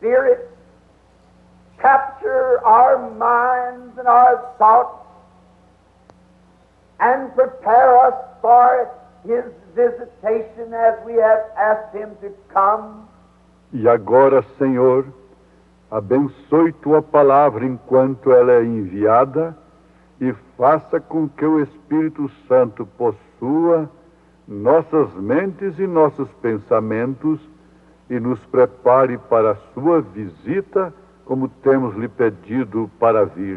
Spirit capture our minds and our thoughts and prepare us for His visitation as we have asked Him to come. E agora, Senhor, abençoe Tua palavra enquanto ela é enviada e faça com que o Espírito Santo possua nossas mentes e nossos pensamentos e nos prepare para a Sua visita, como temos lhe pedido para vir.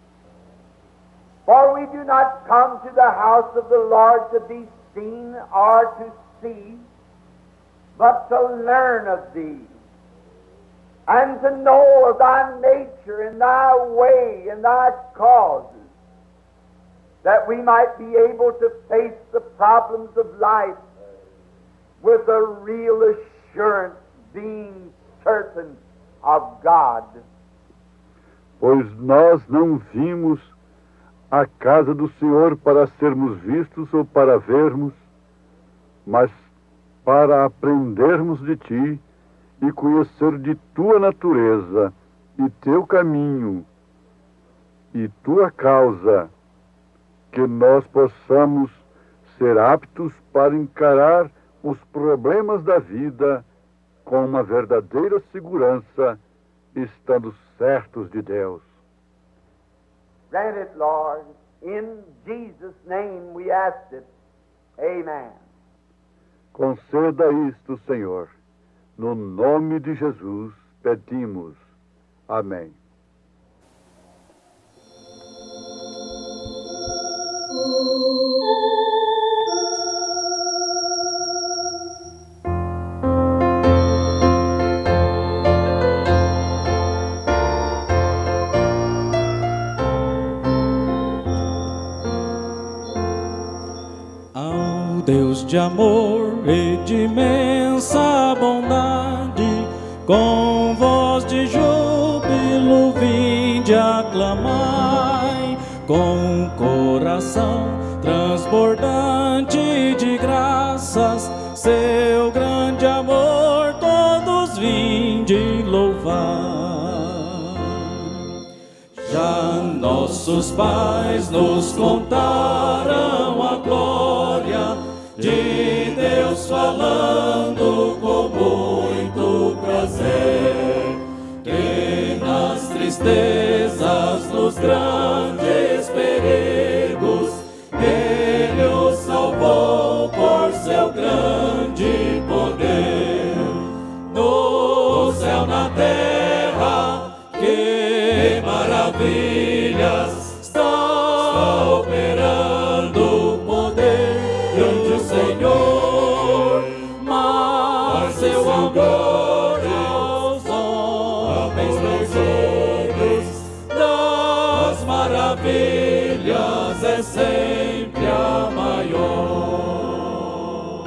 For we do not come to the house of the Lord to be seen or to see, but to learn of Thee, and to know of Thy nature and Thy way and Thy causes, that we might be able to face the problems of life with a real assurance, being certain of God. Pois nós não vimos a casa do Senhor para sermos vistos ou para vermos, mas para aprendermos de Ti e conhecer de Tua natureza e Teu caminho e Tua causa, que nós possamos ser aptos para encarar os problemas da vida com uma verdadeira segurança, estando certos de Deus. Grant it, Lord. In Jesus' name we ask it. Amen. Conceda isto, Senhor. No nome de Jesus pedimos. Amém. Deus de amor e de imensa bondade, com voz de júbilo vinde aclamai, com coração transbordante de graças, seu grande amor todos vinde louvar. Já nossos pais nos contaram a glória de Deus falando com muito prazer, que nas tristezas, nos grandes perigos, Ele os salvou por seu grande poder. No céu, na terra, que maravilhas está operando o poder grande Senhor, mas seu amor aos homens perseguidos das maravilhas é sempre a maior.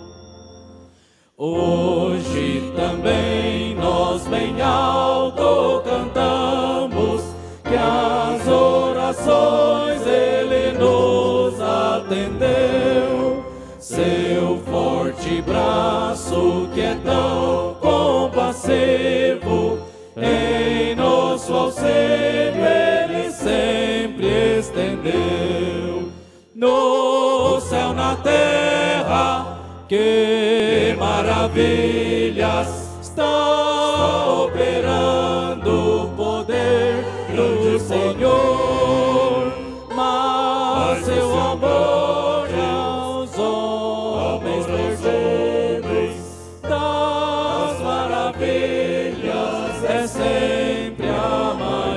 Hoje também nós bem alto cantamos que as orações Ele nos atendeu. Seu forte braço que é tão compassivo, em nosso auxílio Ele sempre estendeu. No céu, na terra, que maravilhas está operando o poder do Senhor, mas seu amor aos homens perseguidos das maravilhas é sempre a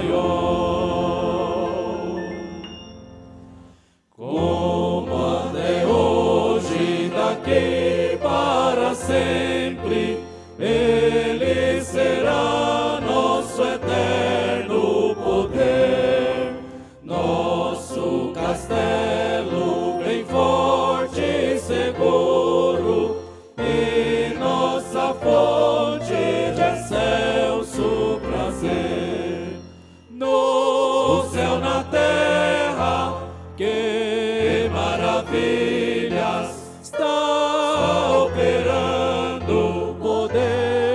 maior. Como até hoje, daqui para sempre, Ele será nosso eterno poder, nosso castelo bem forte e seguro, e nossa fonte de excelso prazer. No céu, na terra, que maravilhas está operando o poder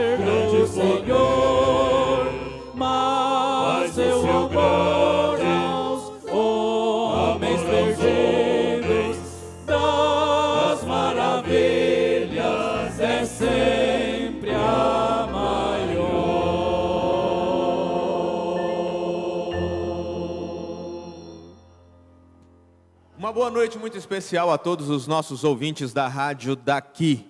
noite muito especial a todos os nossos ouvintes da rádio daqui,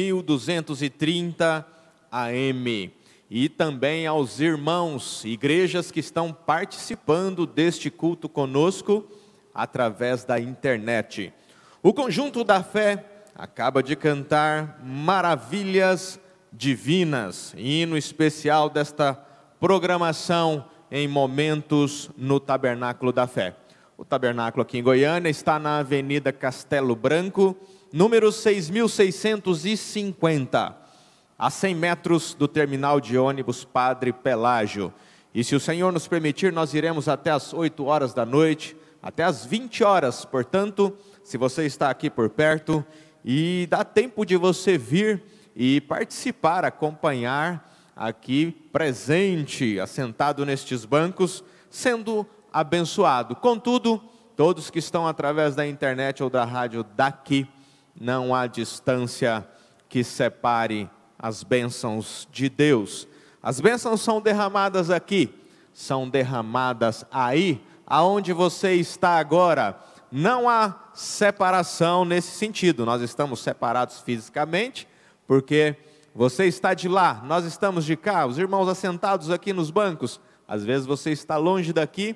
1230 AM. E também aos irmãos, igrejas que estão participando deste culto conosco através da internet. O Conjunto da Fé acaba de cantar Maravilhas Divinas, hino especial desta programação em momentos no Tabernáculo da Fé. O tabernáculo aqui em Goiânia está na Avenida Castelo Branco, número 6650, a 100 metros do terminal de ônibus Padre Pelágio. E se o Senhor nos permitir, nós iremos até as 8 horas da noite, até as 20 horas. Portanto, se você está aqui por perto, e dá tempo de você vir e participar, acompanhar aqui presente, assentado nestes bancos, sendo abençoado. Contudo, todos que estão através da internet ou da rádio daqui, não há distância que separe as bênçãos de Deus. As bênçãos são derramadas aqui, são derramadas aí, aonde você está agora. Não há separação nesse sentido. Nós estamos separados fisicamente, porque você está de lá, nós estamos de cá, os irmãos assentados aqui nos bancos. Às vezes você está longe daqui,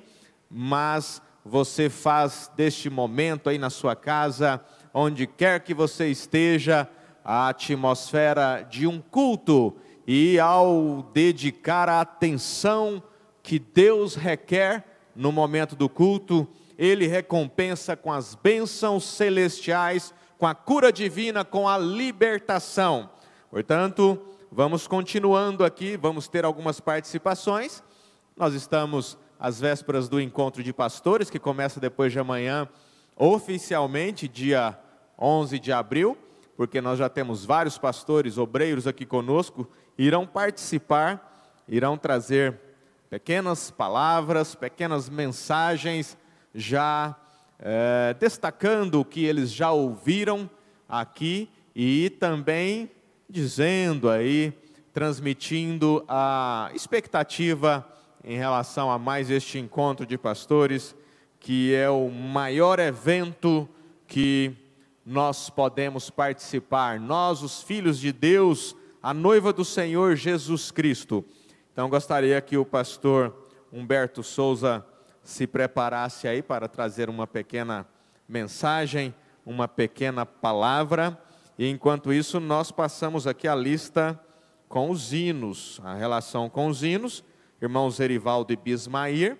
mas você faz deste momento aí na sua casa, onde quer que você esteja, a atmosfera de um culto. E ao dedicar a atenção que Deus requer no momento do culto, Ele recompensa com as bênçãos celestiais, com a cura divina, com a libertação. Portanto, vamos continuando aqui, vamos ter algumas participações. Nós estamos às vésperas do encontro de pastores, que começa depois de amanhã, oficialmente, dia 11 de abril, porque nós já temos vários pastores, obreiros aqui conosco, irão participar, irão trazer pequenas palavras, pequenas mensagens, já destacando o que eles já ouviram aqui e também dizendo aí, transmitindo a expectativa em relação a mais este encontro de pastores, que é o maior evento que nós podemos participar, nós, os filhos de Deus, a noiva do Senhor Jesus Cristo. Então gostaria que o pastor Humberto Souza se preparasse aí para trazer uma pequena mensagem, uma pequena palavra, e enquanto isso nós passamos aqui a lista com os hinos, a relação com os hinos. Irmão Zerivaldo e Bismair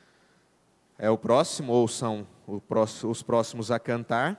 é o próximo, ou são os próximos a cantar.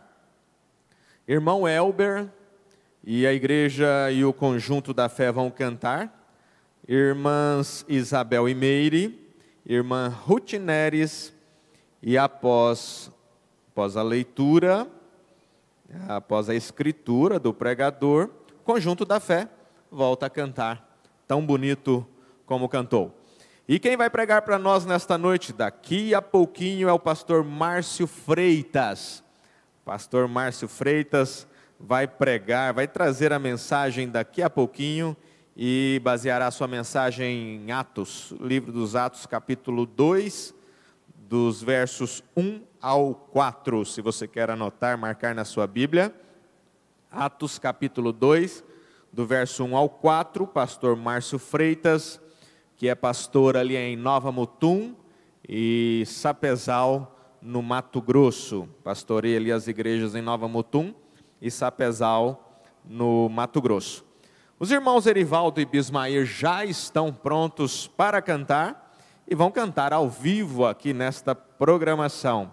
Irmão Elber e a igreja e o Conjunto da Fé vão cantar. Irmãs Isabel e Meire, irmã Ruth Neres, e após a leitura, após a escritura do pregador, o Conjunto da Fé volta a cantar, tão bonito como cantou. E quem vai pregar para nós nesta noite, daqui a pouquinho, é o pastor Márcio Freitas. Pastor Márcio Freitas vai pregar, vai trazer a mensagem daqui a pouquinho e baseará sua mensagem em Atos, livro dos Atos, capítulo 2, dos versos 1 ao 4. Se você quer anotar, marcar na sua Bíblia, Atos, capítulo 2, do verso 1 ao 4, pastor Márcio Freitas, que é pastor ali em Nova Mutum e Sapezal, no Mato Grosso. Pastorei ali as igrejas em Nova Mutum e Sapezal, no Mato Grosso. Os irmãos Erivaldo e Bismair já estão prontos para cantar e vão cantar ao vivo aqui nesta programação.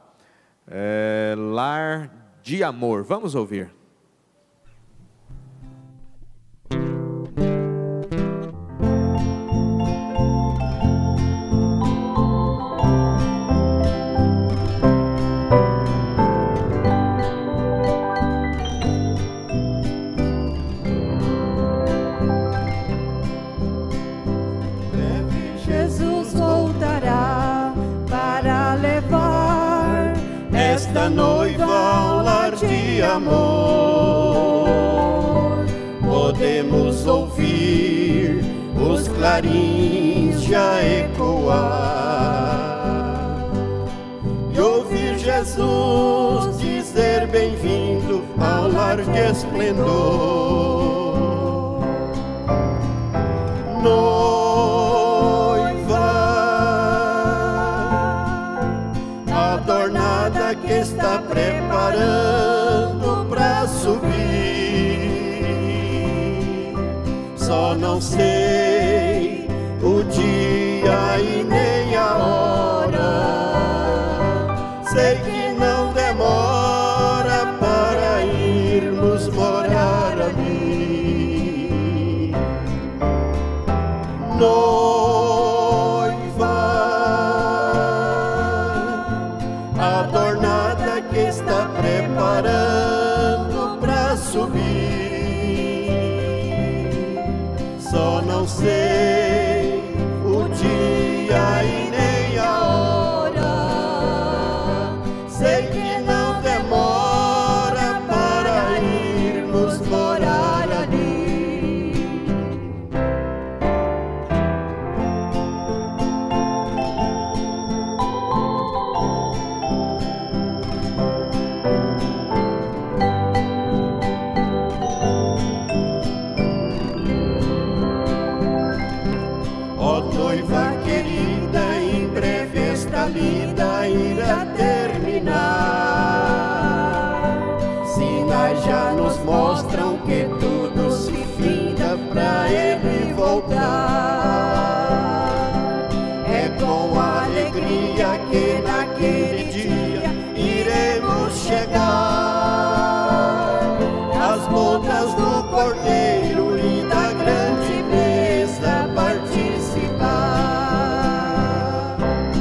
Lar de Amor. Vamos ouvir. Esta noiva ao lar de amor, podemos ouvir os clarins já ecoar e ouvir Jesus dizer Cordeiro ao largo esplendor. Noiva adornada que está preparando para subir. Só não sei o dia e nem a hora. Sei que não demora para irmos morar ali. Noiva adornada que está preparando para subir. Só não sei o dia e nem a hora. Sei que não demora para irmos morar ali. Ó noiva querida, em breve esta vida irá terminar. Sinais já nos mostram que tudo se finda pra ele voltar. É com alegria que naquele dia iremos chegar às bodas do Cordeiro e da grande mesa participar.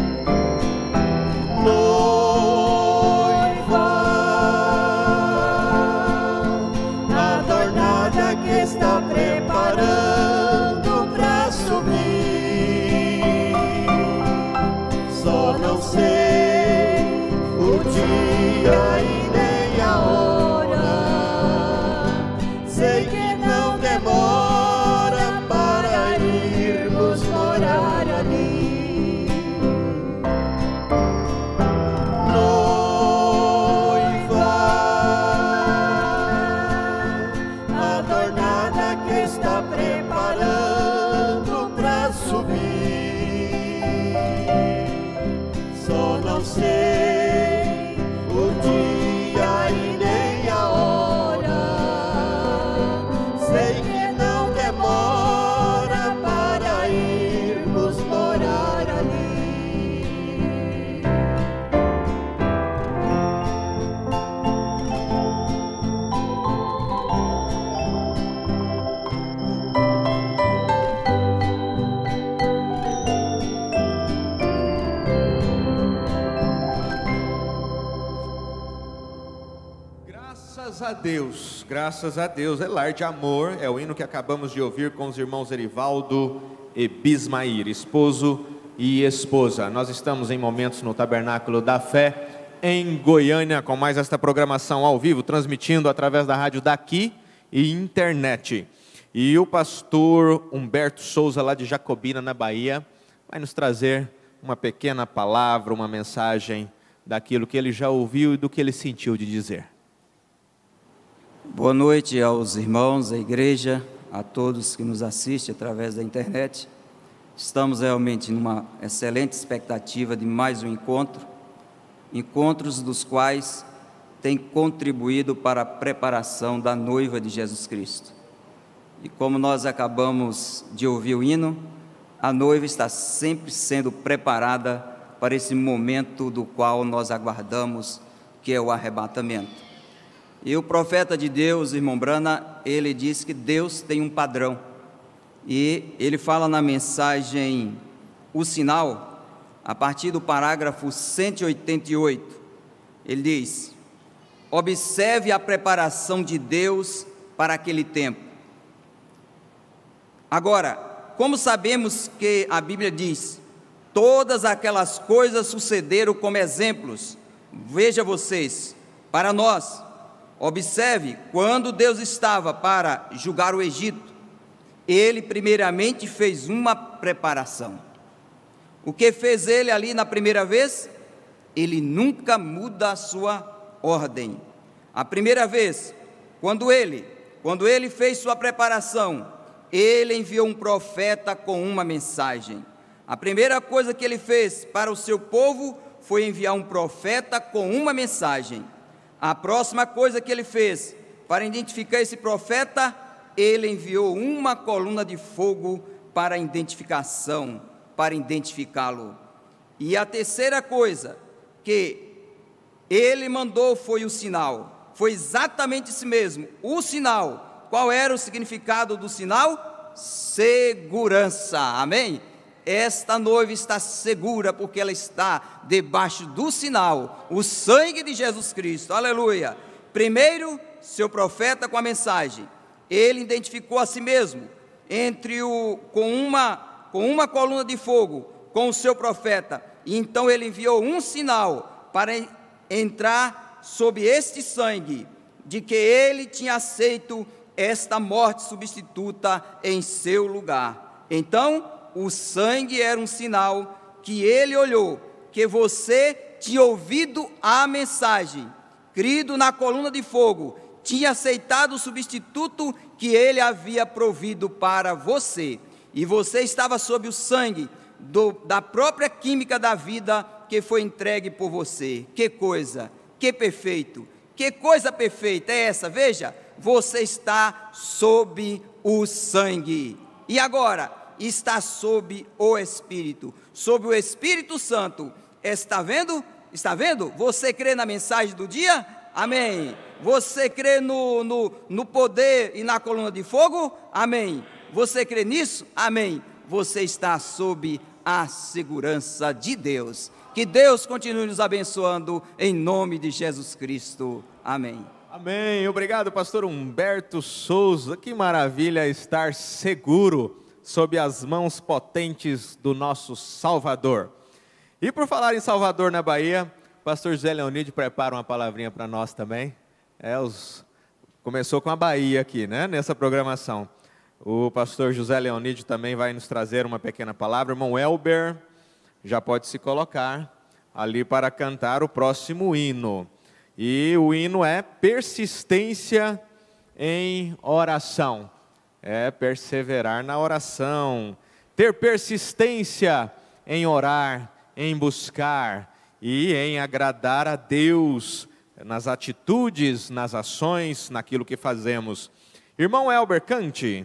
Noiva adornada que está preparando para subir. Só não sei o dia e nem a hora. Sei que não demora para irmos morar ali. Noiva adornada que está preparando para subir. Só não sei o dia e nem a hora. Sei que não demora para irmos morar ali. Graças a Deus, é lar de amor, é o hino que acabamos de ouvir com os irmãos Erivaldo e Bismair, esposo e esposa. Nós estamos em momentos no Tabernáculo da Fé, em Goiânia, com mais esta programação ao vivo, transmitindo através da rádio daqui e internet. E o pastor Humberto Souza, lá de Jacobina, na Bahia, vai nos trazer uma pequena palavra, uma mensagem daquilo que ele já ouviu e do que ele sentiu de dizer. Boa noite aos irmãos, à igreja, a todos que nos assistem através da internet. Estamos realmente numa excelente expectativa de mais um encontros dos quais tem contribuído para a preparação da noiva de Jesus Cristo. E como nós acabamos de ouvir o hino, a noiva está sempre sendo preparada para esse momento do qual nós aguardamos, que é o arrebatamento. E o profeta de Deus, irmão Brana, ele diz que Deus tem um padrão. E ele fala na mensagem O Sinal, a partir do parágrafo 188, ele diz: observe a preparação de Deus para aquele tempo. Agora, como sabemos que a Bíblia diz, todas aquelas coisas sucederam como exemplos, veja vocês, para nós. Observe, quando Deus estava para julgar o Egito, Ele primeiramente fez uma preparação. O que fez Ele ali na primeira vez? Ele nunca muda a sua ordem. A primeira vez, quando ele fez sua preparação, ele enviou um profeta com uma mensagem. A primeira coisa que ele fez para o seu povo foi enviar um profeta com uma mensagem. A próxima coisa que ele fez para identificar esse profeta, ele enviou uma coluna de fogo para identificação, para identificá-lo. E a terceira coisa que ele mandou foi o sinal. Foi exatamente isso mesmo, o sinal. Qual era o significado do sinal? Segurança, amém? Esta noiva está segura porque ela está debaixo do sinal, o sangue de Jesus Cristo, aleluia. Primeiro, seu profeta com a mensagem, ele identificou a si mesmo, com uma coluna de fogo, com o seu profeta, e então ele enviou um sinal para entrar sob este sangue, de que ele tinha aceito esta morte substituta em seu lugar. Então, o sangue era um sinal que ele olhou, que você tinha ouvido a mensagem, crido na coluna de fogo, tinha aceitado o substituto que ele havia provido para você, e você estava sob o sangue da própria química da vida que foi entregue por você. Que coisa, que perfeito, que coisa perfeita é essa? Veja, você está sob o sangue, e agora está sob o Espírito Santo. Está vendo? Está vendo? Você crê na mensagem do dia? Amém. Você crê no poder e na coluna de fogo? Amém. Você crê nisso? Amém. Você está sob a segurança de Deus. Que Deus continue nos abençoando em nome de Jesus Cristo. Amém. Amém. Obrigado, pastor Humberto Souza. Que maravilha estar seguro sob as mãos potentes do nosso Salvador. E por falar em Salvador, na Bahia, o pastor José Leonídio prepara uma palavrinha para nós também. Começou com a Bahia aqui, né, nessa programação. O pastor José Leonídio também vai nos trazer uma pequena palavra. Irmão Elber, já pode se colocar ali para cantar o próximo hino. E o hino é persistência em oração. É perseverar na oração, ter persistência em orar, em buscar e em agradar a Deus nas atitudes, nas ações, naquilo que fazemos. Irmão Elber, cante.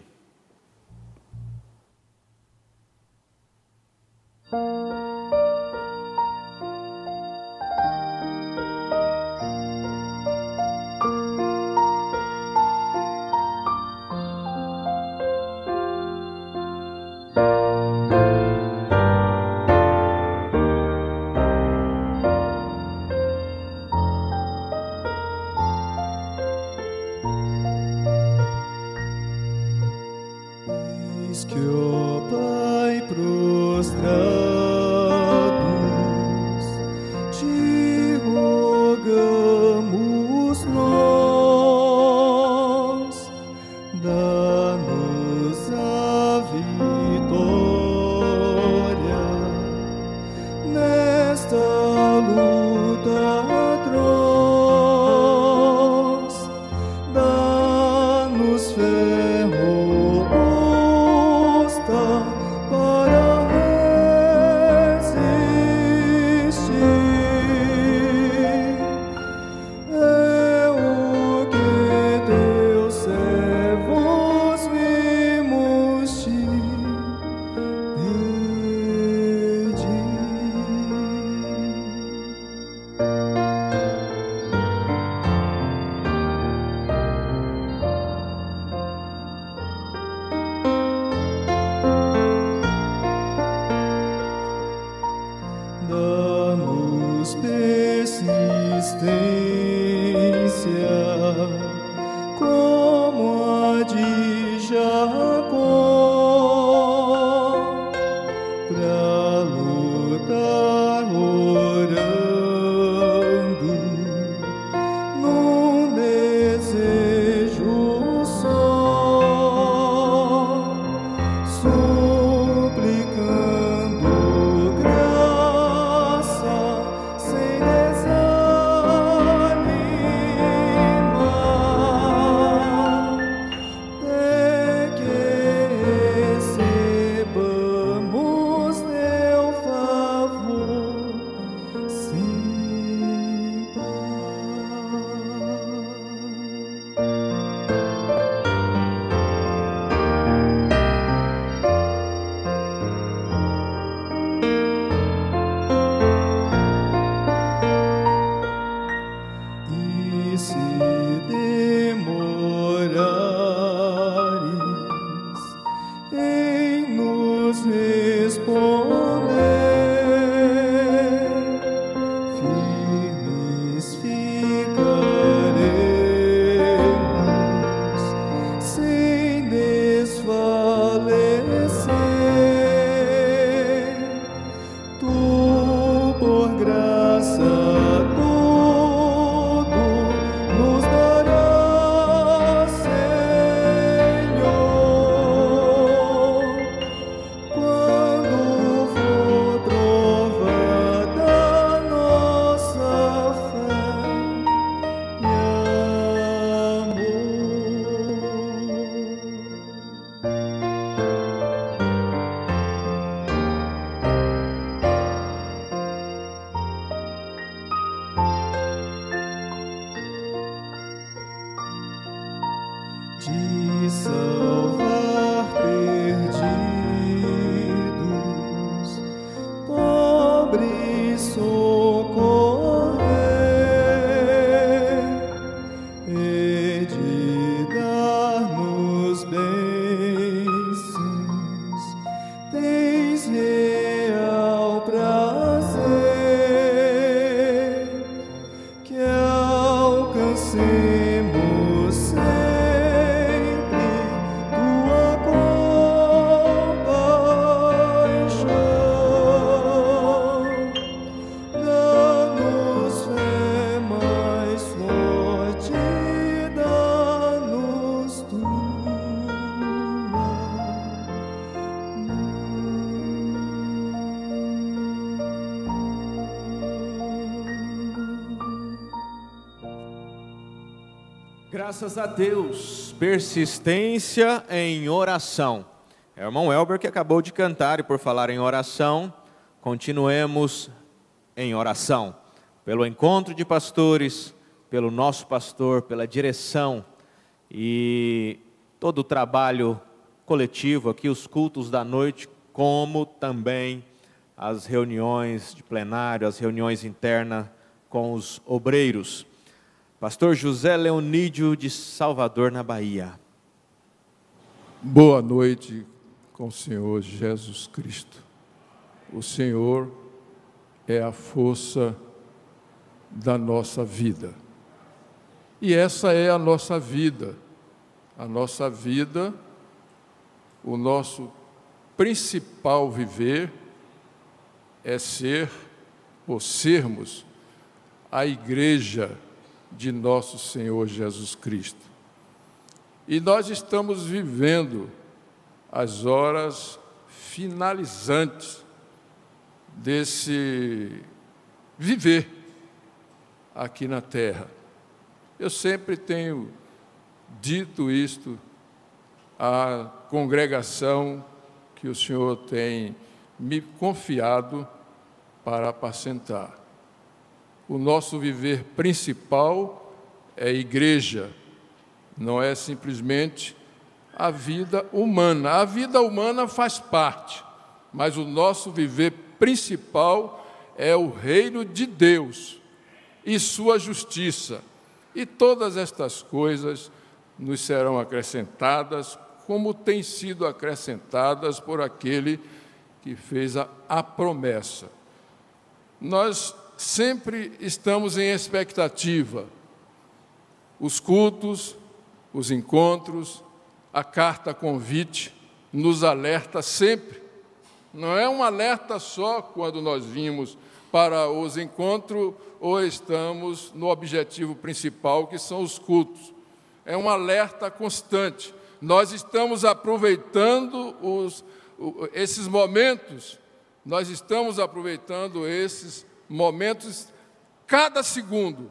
Graças a Deus, persistência em oração. É o irmão Elber que acabou de cantar, e por falar em oração, continuemos em oração. Pelo encontro de pastores, pelo nosso pastor, pela direção e todo o trabalho coletivo aqui, os cultos da noite, como também as reuniões de plenário, as reuniões internas com os obreiros. Pastor José Leonídio de Salvador, na Bahia. Boa noite com o Senhor Jesus Cristo. O Senhor é a força da nossa vida. E essa é a nossa vida. A nossa vida, o nosso principal viver é ser, ou sermos, a igreja de nosso Senhor Jesus Cristo. E nós estamos vivendo as horas finalizantes desse viver aqui na terra. Eu sempre tenho dito isto à congregação que o Senhor tem me confiado para apacentar. O nosso viver principal é a igreja, não é simplesmente a vida humana. A vida humana faz parte, mas o nosso viver principal é o reino de Deus e sua justiça. E todas estas coisas nos serão acrescentadas, como têm sido acrescentadas por aquele que fez a promessa. Nós sempre estamos em expectativa. Os cultos, os encontros, a carta convite nos alerta sempre. Não é um alerta só quando nós vimos para os encontros ou estamos no objetivo principal, que são os cultos. É um alerta constante. Nós estamos aproveitando esses momentos, cada segundo,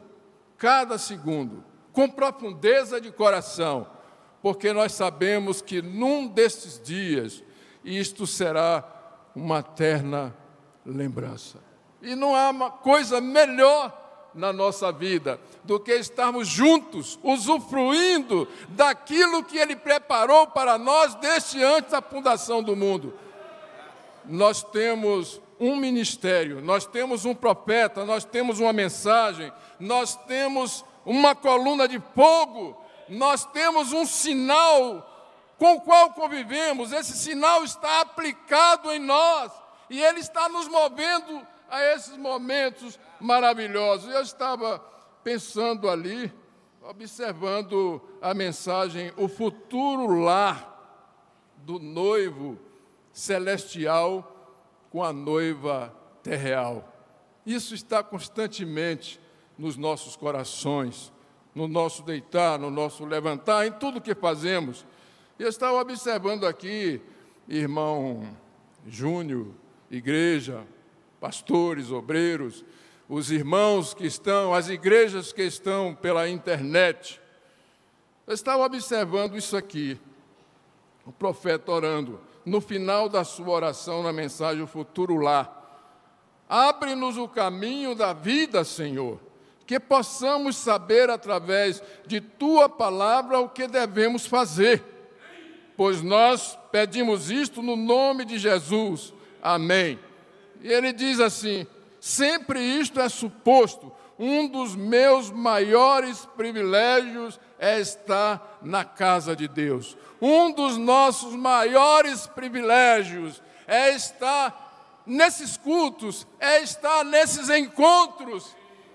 com profundeza de coração, porque nós sabemos que num destes dias isto será uma eterna lembrança. E não há uma coisa melhor na nossa vida do que estarmos juntos, usufruindo daquilo que Ele preparou para nós desde antes da fundação do mundo. Nós temos um ministério, nós temos um profeta, nós temos uma mensagem, nós temos uma coluna de fogo, nós temos um sinal com o qual convivemos. Esse sinal está aplicado em nós e ele está nos movendo a esses momentos maravilhosos. Eu estava pensando ali, observando a mensagem, o futuro lar do noivo celestial com a noiva terreal. Isso está constantemente nos nossos corações, no nosso deitar, no nosso levantar, em tudo que fazemos. Eu estava observando aqui, irmão Júnior, igreja, pastores, obreiros, os irmãos que estão, as igrejas que estão pela internet. Eu estava observando isso aqui, o profeta orando, no final da sua oração, na mensagem O Futuro Lar. Abre-nos o caminho da vida, Senhor, que possamos saber através de Tua palavra o que devemos fazer, pois nós pedimos isto no nome de Jesus. Amém. E ele diz assim: sempre isto é suposto, um dos meus maiores privilégios é estar na casa de Deus. Um dos nossos maiores privilégios é estar nesses cultos, é estar nesses encontros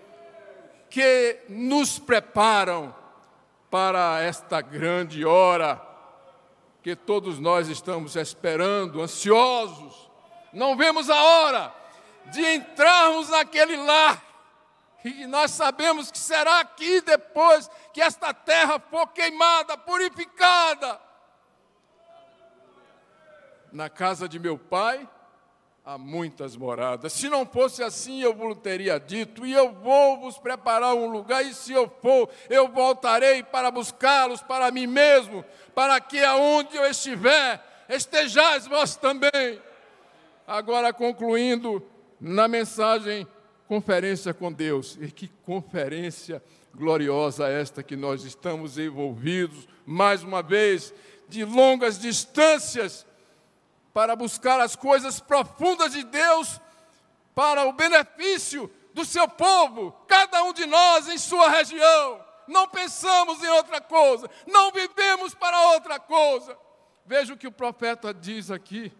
que nos preparam para esta grande hora que todos nós estamos esperando, ansiosos. Não vemos a hora de entrarmos naquele lar, e nós sabemos que será aqui depois que esta terra for queimada, purificada. Na casa de meu pai há muitas moradas. Se não fosse assim, eu vos teria dito, e eu vou vos preparar um lugar, e se eu for, eu voltarei para buscá-los para mim mesmo, para que aonde eu estiver, estejais vós também. Agora, concluindo na mensagem Conferência com Deus. E que conferência gloriosa esta que nós estamos envolvidos, mais uma vez, de longas distâncias, para buscar as coisas profundas de Deus, para o benefício do seu povo, cada um de nós em sua região. Não pensamos em outra coisa, não vivemos para outra coisa. Veja o que o profeta diz aqui,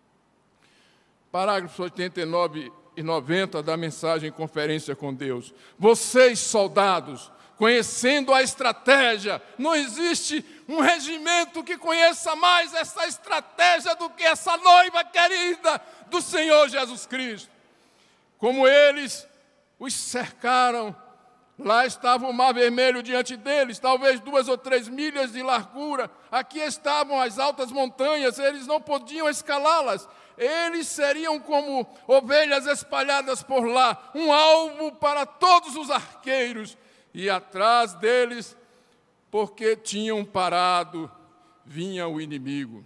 parágrafos 89 e 90 da mensagem Conferência com Deus. Vocês, soldados, conhecendo a estratégia, não existe um regimento que conheça mais essa estratégia do que essa noiva querida do Senhor Jesus Cristo. Como eles os cercaram, lá estava o Mar Vermelho diante deles, talvez 2 ou 3 milhas de largura. Aqui estavam as altas montanhas, eles não podiam escalá-las. Eles seriam como ovelhas espalhadas por lá, um alvo para todos os arqueiros. E atrás deles, porque tinham parado, vinha o inimigo.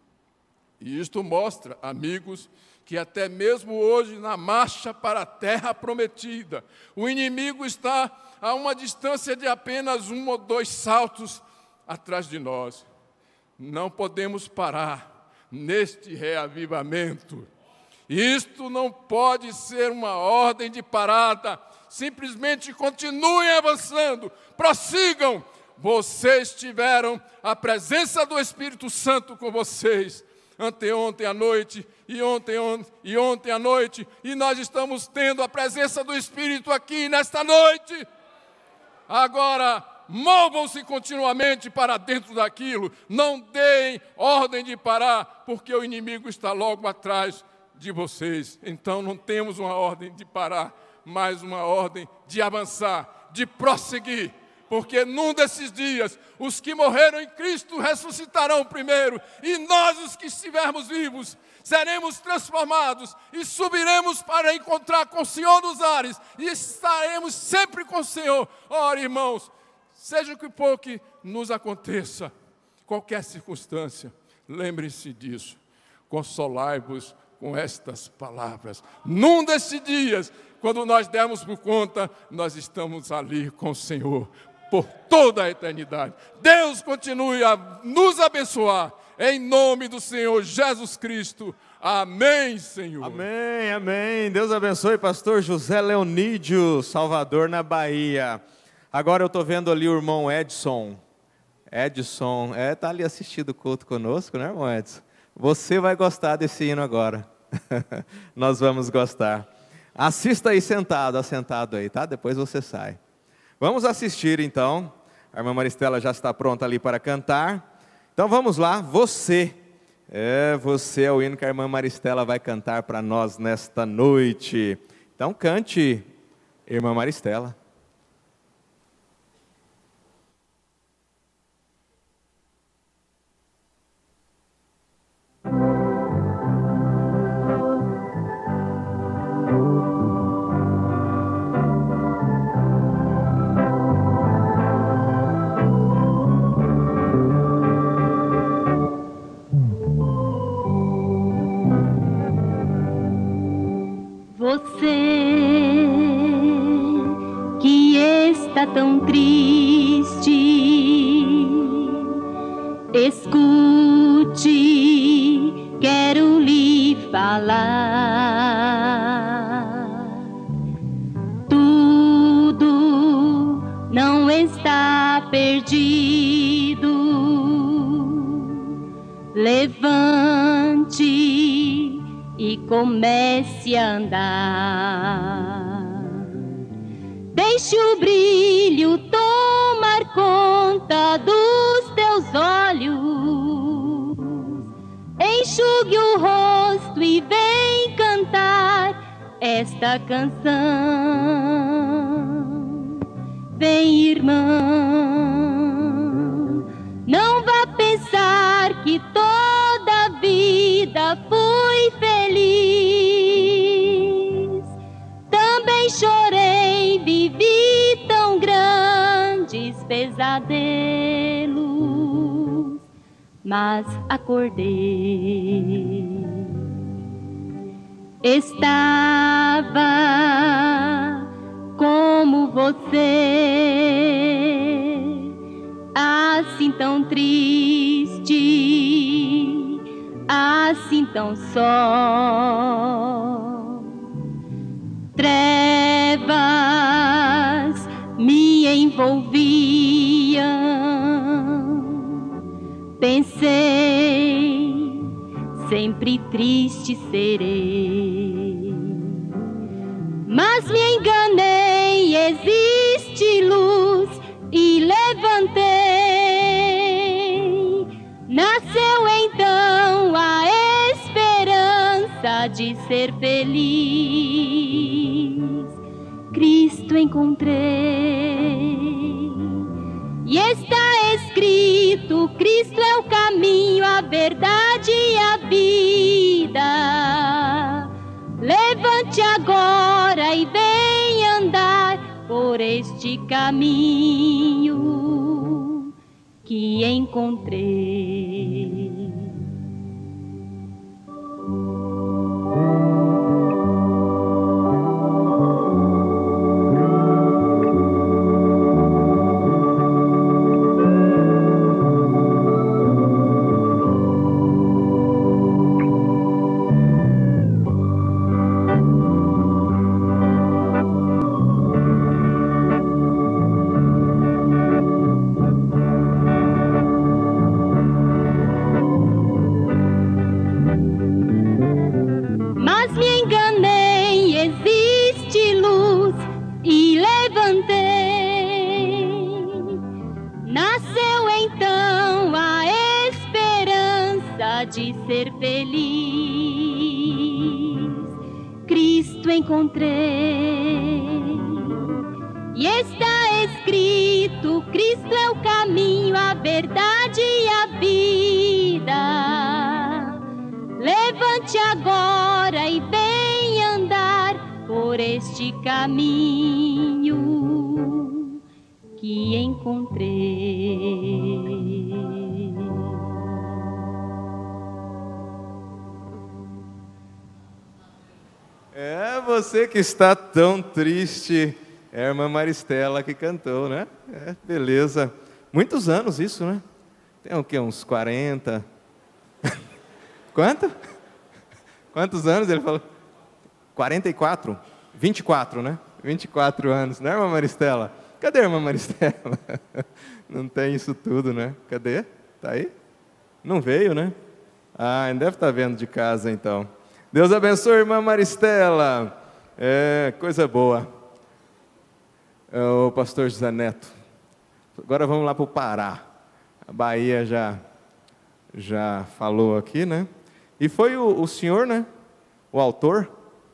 E isto mostra, amigos, que até mesmo hoje, na marcha para a terra prometida, o inimigo está a uma distância de apenas 1 ou 2 saltos atrás de nós. Não podemos parar neste reavivamento. Isto não pode ser uma ordem de parada. Simplesmente continuem avançando, prossigam. Vocês tiveram a presença do Espírito Santo com vocês anteontem à noite e ontem à noite, e nós estamos tendo a presença do Espírito aqui nesta noite. Agora, movam-se continuamente para dentro daquilo, não deem ordem de parar, porque o inimigo está logo atrás de vocês. Então não temos uma ordem de parar, mas uma ordem de avançar, de prosseguir, porque num desses dias, os que morreram em Cristo ressuscitarão primeiro, e nós, os que estivermos vivos, seremos transformados e subiremos para encontrar com o Senhor nos ares, e estaremos sempre com o Senhor. Ora, irmãos, seja o que for que nos aconteça, qualquer circunstância, lembrem-se disso, consolai-vos com estas palavras. Num desses dias, quando nós dermos por conta, nós estamos ali com o Senhor por toda a eternidade. Deus continue a nos abençoar, em nome do Senhor Jesus Cristo. Amém, Senhor. Amém, amém. Deus abençoe, pastor José Leonídio, Salvador, na Bahia. Agora eu estou vendo ali o irmão Edson, está ali assistindo o culto conosco, né, irmão Edson? Você vai gostar desse hino agora. Nós vamos gostar. Assista aí assentado aí, tá? Depois você sai. Vamos assistir então. A irmã Maristela já está pronta ali para cantar. Então vamos lá, você é o hino que a irmã Maristela vai cantar para nós nesta noite. Então cante, irmã Maristela. Você que está tão triste, escute, quero lhe falar. Tudo não está perdido. Levante e comece a andar. Deixe o brilho tomar conta dos teus olhos. Enxugue o rosto e vem cantar esta canção. Vem, irmão, não vá pensar que toda a vida fui feliz. mas acordei. Estava como você, assim tão triste, assim tão só. Trevas me envolviam, pensei, sempre triste serei. Mas me enganei, existe luz e levantei. Nasceu então a esperança de ser feliz. Cristo encontrei. E está escrito, Cristo é o caminho, a verdade e a vida. Levante agora e venha andar por este caminho que encontrei. De ser feliz, Cristo encontrei. E está escrito, Cristo é o caminho, a verdade e a vida. Levante agora e venha andar por este caminho que encontrei. É você que está tão triste, é a irmã Maristela que cantou, né? É, beleza. Muitos anos isso, né? Tem o quê? Uns 40? Quanto? Quantos anos ele falou? 44? 24, né? 24 anos, né, irmã Maristela? Cadê a irmã Maristela? Não tem isso tudo, né? Cadê? Tá aí? Não veio, né? Ah, deve estar vendo de casa, então. Deus abençoe, irmã Maristela. É, coisa boa. O pastor José Neto. Agora vamos lá para o Pará. A Bahia já falou aqui, né? E foi o senhor, né? O autor?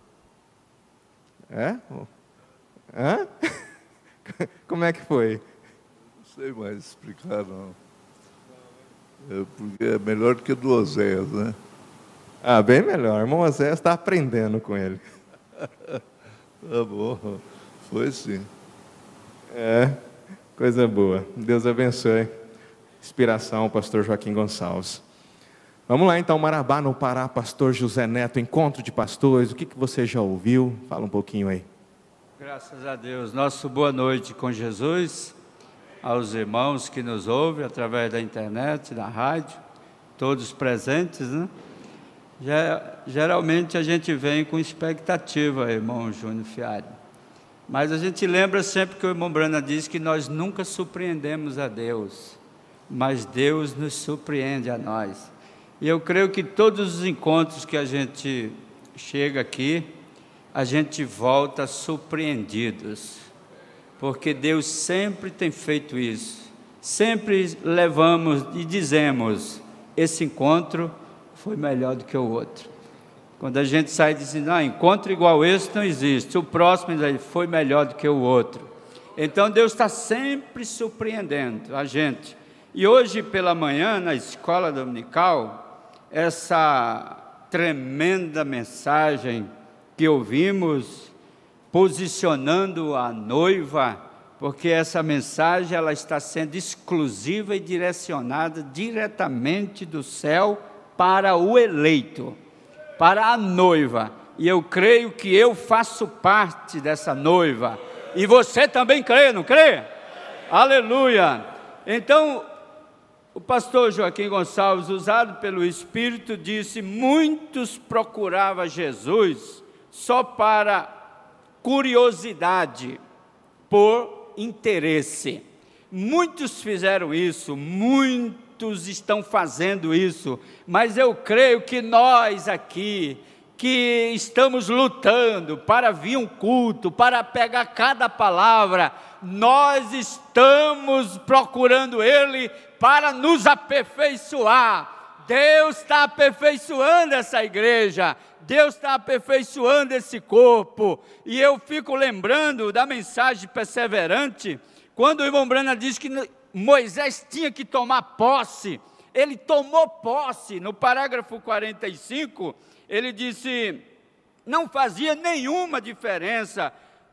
É? Hã? Como é que foi? Não sei mais explicar, não. Porque é melhor do que do Oséias, né? Ah, bem melhor. O irmão Oséias está aprendendo com ele. Tá bom. Foi sim. É, coisa boa. Deus abençoe. Inspiração, pastor Joaquim Gonçalves. Vamos lá então, Marabá, no Pará, pastor José Neto, encontro de pastores, o que você já ouviu? Fala um pouquinho aí. Graças a Deus. Nosso boa noite com Jesus, aos irmãos que nos ouvem através da internet, da rádio, todos presentes, né? Geralmente a gente vem com expectativa, irmão Júnior Fialho. Mas a gente lembra sempre que o irmão Brana diz que nós nunca surpreendemos a Deus, mas Deus nos surpreende a nós. E eu creio que todos os encontros que a gente chega aqui, a gente volta surpreendidos, porque Deus sempre tem feito isso. Sempre levamos e dizemos, esse encontro foi melhor do que o outro. Quando a gente sai dizendo, encontro igual esse não existe, o próximo foi melhor do que o outro. Então Deus está sempre surpreendendo a gente. E hoje pela manhã, na escola dominical, essa tremenda mensagem que ouvimos, posicionando a noiva porque essa mensagem ela está sendo exclusiva e direcionada diretamente do céu para o eleito, para a noiva. E eu creio que eu faço parte dessa noiva. E você também crê, não crê? Aleluia! Então, o pastor Joaquim Gonçalves, usado pelo Espírito, disse: muitos procuravam Jesus só para curiosidade, por interesse. Muitos fizeram isso, muitos estão fazendo isso, mas eu creio que nós aqui, que estamos lutando para vir um culto, para pegar cada palavra, nós estamos procurando Ele para nos aperfeiçoar. Deus está aperfeiçoando essa igreja, Deus está aperfeiçoando esse corpo. E eu fico lembrando da mensagem perseverante, quando o irmão Branham diz que Moisés tinha que tomar posse. Ele tomou posse. No parágrafo 45, ele disse: não fazia nenhuma diferença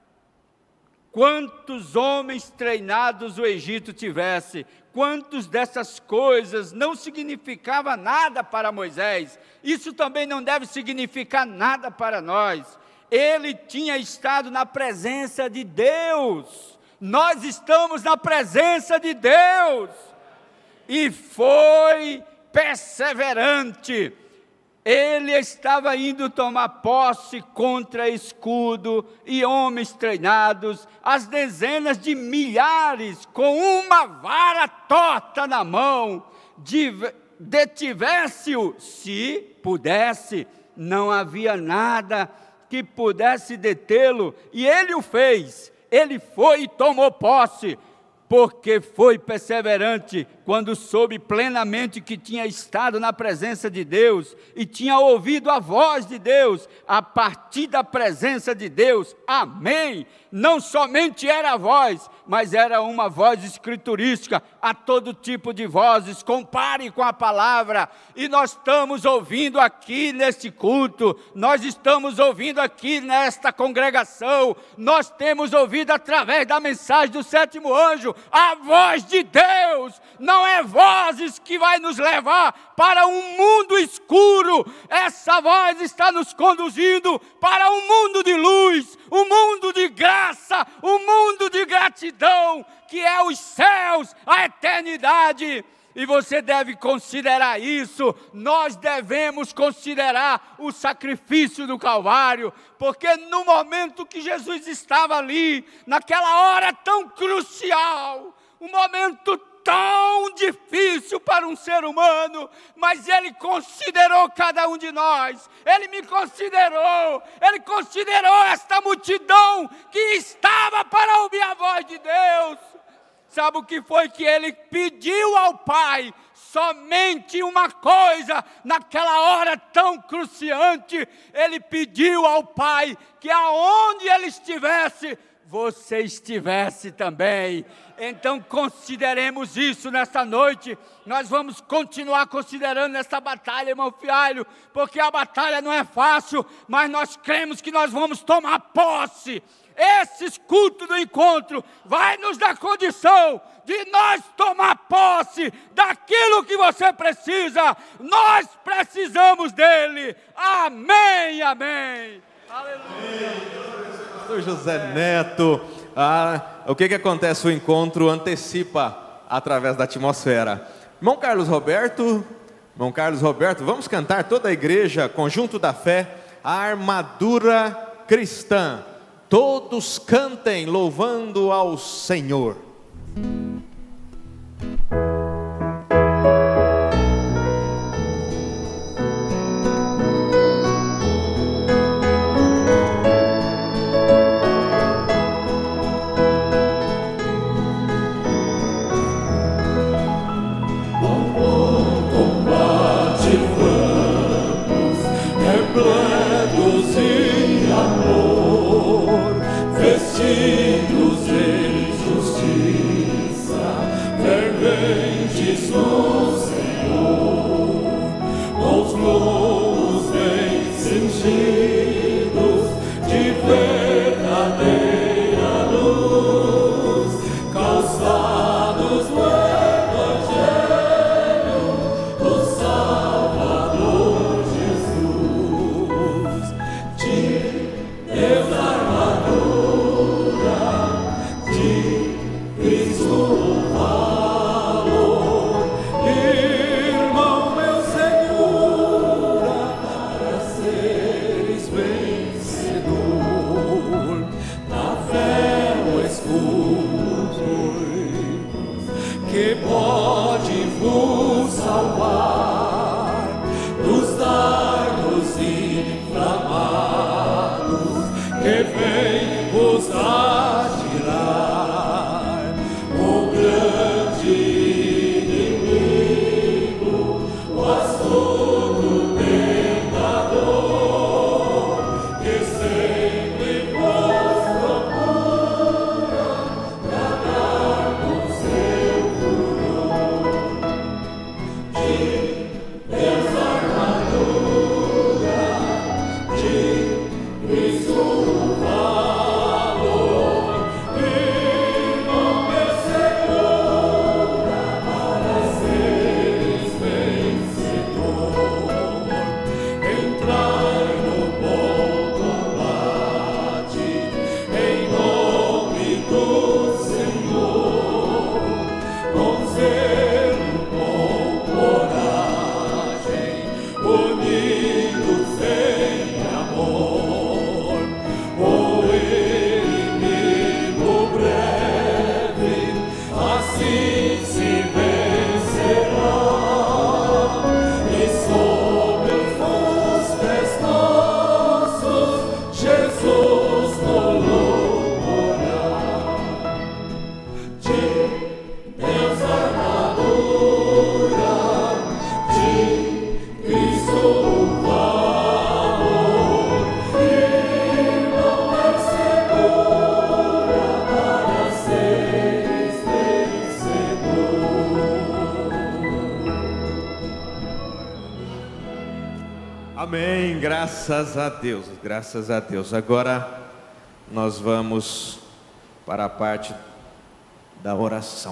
quantos homens treinados o Egito tivesse, quantos dessas coisas não significava nada para Moisés, isso também não deve significar nada para nós. Ele tinha estado na presença de Deus, nós estamos na presença de Deus, e foi perseverante. Ele estava indo tomar posse contra escudo e homens treinados, as dezenas de milhares, com uma vara torta na mão, detivesse-o, se pudesse. Não havia nada que pudesse detê-lo, e ele o fez. Ele foi e tomou posse, porque foi perseverante, quando soube plenamente que tinha estado na presença de Deus, e tinha ouvido a voz de Deus, a partir da presença de Deus, amém, não somente era a voz, mas era uma voz escriturística, a todo tipo de vozes, compare com a palavra, e nós estamos ouvindo aqui neste culto, nós estamos ouvindo aqui nesta congregação, nós temos ouvido através da mensagem do sétimo anjo, a voz de Deus. Não é vozes que vai nos levar para um mundo escuro, essa voz está nos conduzindo para um mundo de luz, um mundo de graça, um mundo de gratidão, que é os céus, a eternidade. E você deve considerar isso, nós devemos considerar o sacrifício do Calvário, porque no momento que Jesus estava ali, naquela hora tão crucial, um momento tão difícil para um ser humano, mas Ele considerou cada um de nós, Ele me considerou, Ele considerou esta multidão que estava para ouvir a voz de Deus. Sabe o que foi que Ele pediu ao Pai? Somente uma coisa, naquela hora tão cruciante, Ele pediu ao Pai que aonde Ele estivesse, você estivesse também. Então consideremos isso nesta noite. Nós vamos continuar considerando essa batalha, irmão Fialho, porque a batalha não é fácil, mas nós cremos que nós vamos tomar posse. Esses cultos do encontro vai nos dar condição de nós tomar posse daquilo que você precisa. Nós precisamos dele. Amém, amém. Aleluia. Pastor José Neto, o que acontece? O encontro antecipa através da atmosfera. Irmão Carlos Roberto, vamos cantar toda a igreja, conjunto da fé, a armadura cristã. Todos cantem louvando ao Senhor. Vestidos em justiça. Amém, graças a Deus, graças a Deus. Agora nós vamos para a parte da oração.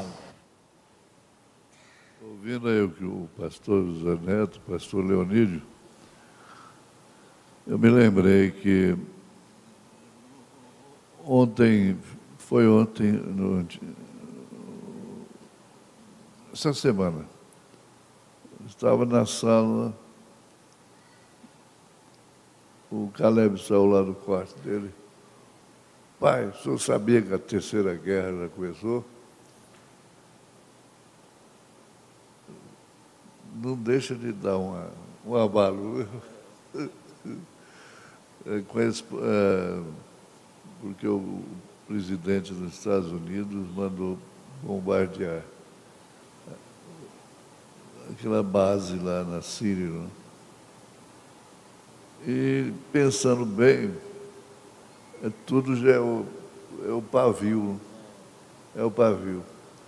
Ouvindo aí o que o pastor José Neto, o pastor Leonídio, eu me lembrei que ontem, essa semana, estava na sala, o Caleb saiu lá do quarto dele. Pai, o senhor sabia que a Terceira Guerra já começou? Não deixa de dar um abalo. Porque o presidente dos Estados Unidos mandou bombardear aquela base lá na Síria. Né? E pensando bem, tudo já é o pavio. É o pavio.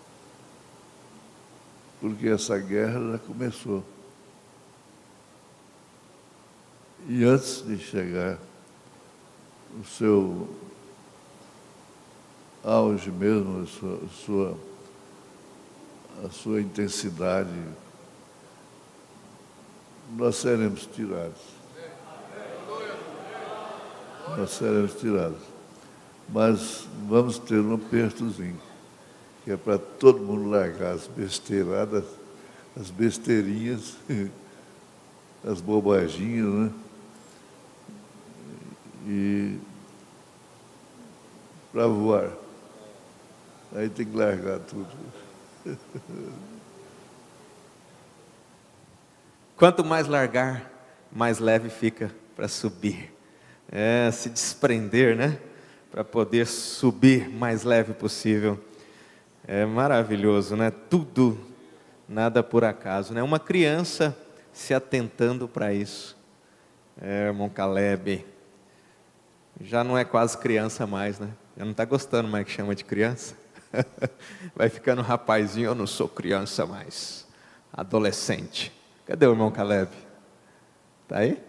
Porque essa guerra já começou. E antes de chegar o seu auge mesmo, a sua intensidade, nós seremos tirados. Nós seremos tirados. Mas vamos ter um apertozinho, que é para todo mundo largar as besteiradas, as besteirinhas, as bobaginhas, né? E para voar. Aí tem que largar tudo. Quanto mais largar, mais leve fica para subir. Se desprender, né? Para poder subir mais leve possível. É maravilhoso, né? Tudo, nada por acaso, né? Uma criança se atentando para isso. Irmão Caleb, já não é quase criança mais, né? Já não está gostando mais que chama de criança. Vai ficando rapazinho, eu não sou criança mais. Adolescente. Cadê o irmão Caleb? Está aí?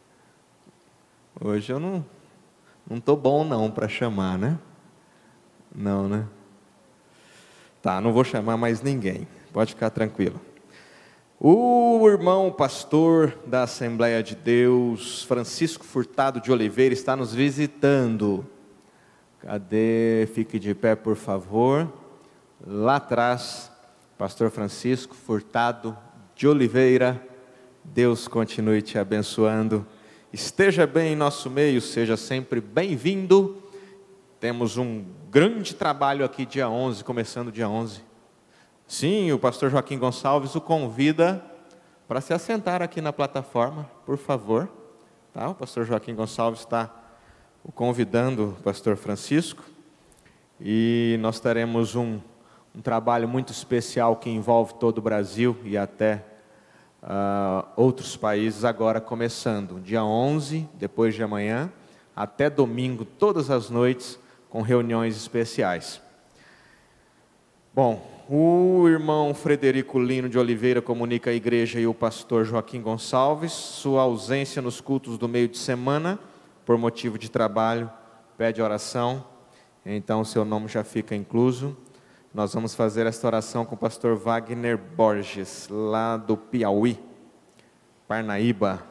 Hoje eu não estou bom não para chamar, né? Não, né? Tá, não vou chamar mais ninguém. Pode ficar tranquilo. O irmão pastor da Assembleia de Deus, Francisco Furtado de Oliveira, está nos visitando. Cadê? Fique de pé, por favor. Lá atrás, pastor Francisco Furtado de Oliveira. Deus continue te abençoando. Esteja bem em nosso meio, seja sempre bem-vindo. Temos um grande trabalho aqui dia 11, começando dia 11. Sim, o pastor Joaquim Gonçalves o convida para se assentar aqui na plataforma, por favor. Tá? O pastor Joaquim Gonçalves está o convidando, o pastor Francisco. E nós teremos um trabalho muito especial que envolve todo o Brasil e até outros países agora começando. Dia 11, depois de amanhã, até domingo, todas as noites, com reuniões especiais. Bom, o irmão Frederico Lino de Oliveira comunica à igreja e o pastor Joaquim Gonçalves sua ausência nos cultos do meio de semana, por motivo de trabalho, pede oração, então seu nome já fica incluso. Nós vamos fazer esta oração com o pastor Wagner Borges, lá do Piauí, Parnaíba.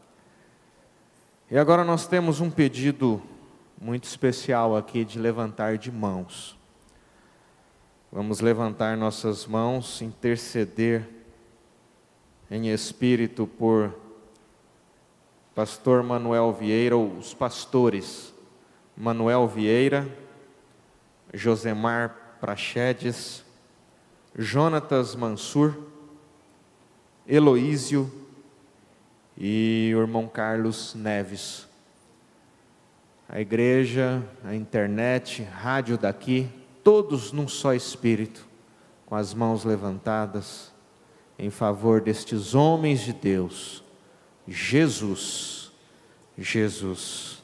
E agora nós temos um pedido muito especial aqui de levantar de mãos. Vamos levantar nossas mãos, interceder em espírito por pastor Manuel Vieira, ou os pastores Manuel Vieira, Josemar Prachedes, Jonatas Mansur, Heloísio e o irmão Carlos Neves. A igreja, a internet, rádio daqui, todos num só espírito, com as mãos levantadas, em favor destes homens de Deus. Jesus, Jesus.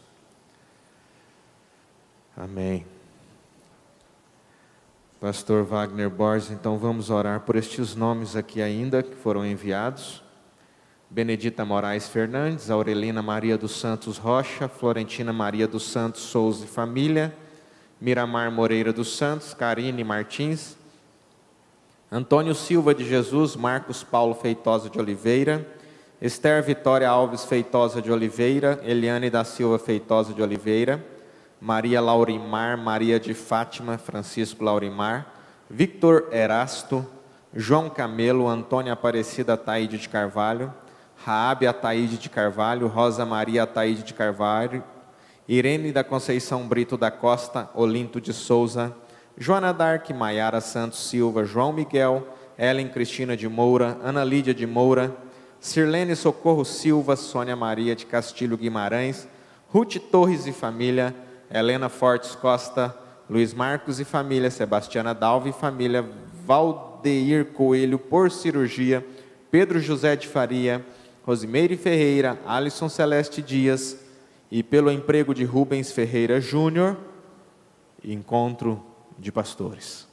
Amém. Pastor Wagner Borges, então vamos orar por estes nomes aqui ainda, que foram enviados. Benedita Moraes Fernandes, Aurelina Maria dos Santos Rocha, Florentina Maria dos Santos Souza e família, Miramar Moreira dos Santos, Karine Martins, Antônio Silva de Jesus, Marcos Paulo Feitosa de Oliveira, Esther Vitória Alves Feitosa de Oliveira, Eliane da Silva Feitosa de Oliveira, Maria Laurimar, Maria de Fátima, Francisco Laurimar, Victor Erasto, João Camelo, Antônia Aparecida Ataíde de Carvalho, Raabe Ataíde de Carvalho, Rosa Maria Ataíde de Carvalho, Irene da Conceição Brito da Costa, Olinto de Souza, Joana Dark, Maiara Santos Silva, João Miguel, Ellen Cristina de Moura, Ana Lídia de Moura, Sirlene Socorro Silva, Sônia Maria de Castilho Guimarães, Ruth Torres e família, Helena Fortes Costa, Luiz Marcos e família, Sebastiana Dalva e família, Valdeir Coelho por cirurgia, Pedro José de Faria, Rosimeire Ferreira, Alisson Celeste Dias e pelo emprego de Rubens Ferreira Júnior, encontro de pastores.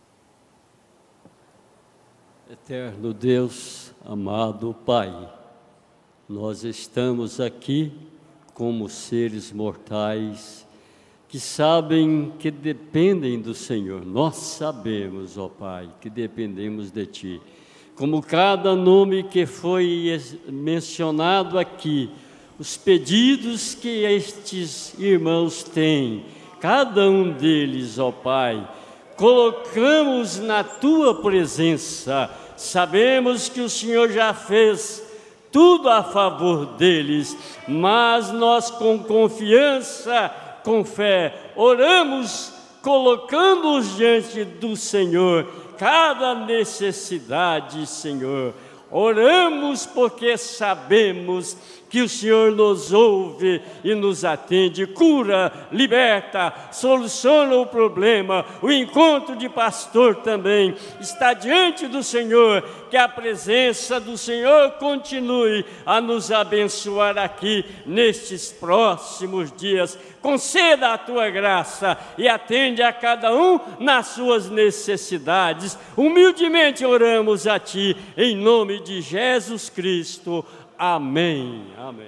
Eterno Deus, amado Pai, nós estamos aqui como seres mortais que sabem que dependem do Senhor. Nós sabemos, ó Pai, que dependemos de Ti. Como cada nome que foi mencionado aqui, os pedidos que estes irmãos têm, cada um deles, ó Pai, colocamos na Tua presença. Sabemos que o Senhor já fez tudo a favor deles, mas nós com confiança, com fé, oramos, colocando-os diante do Senhor, cada necessidade, Senhor. Oramos porque sabemos que o Senhor nos ouve e nos atende, cura, liberta, soluciona o problema. O encontro de pastor também está diante do Senhor, que a presença do Senhor continue a nos abençoar aqui nestes próximos dias. Conceda a Tua graça e atende a cada um nas suas necessidades. Humildemente oramos a Ti, em nome de Jesus Cristo. Amém. Amém.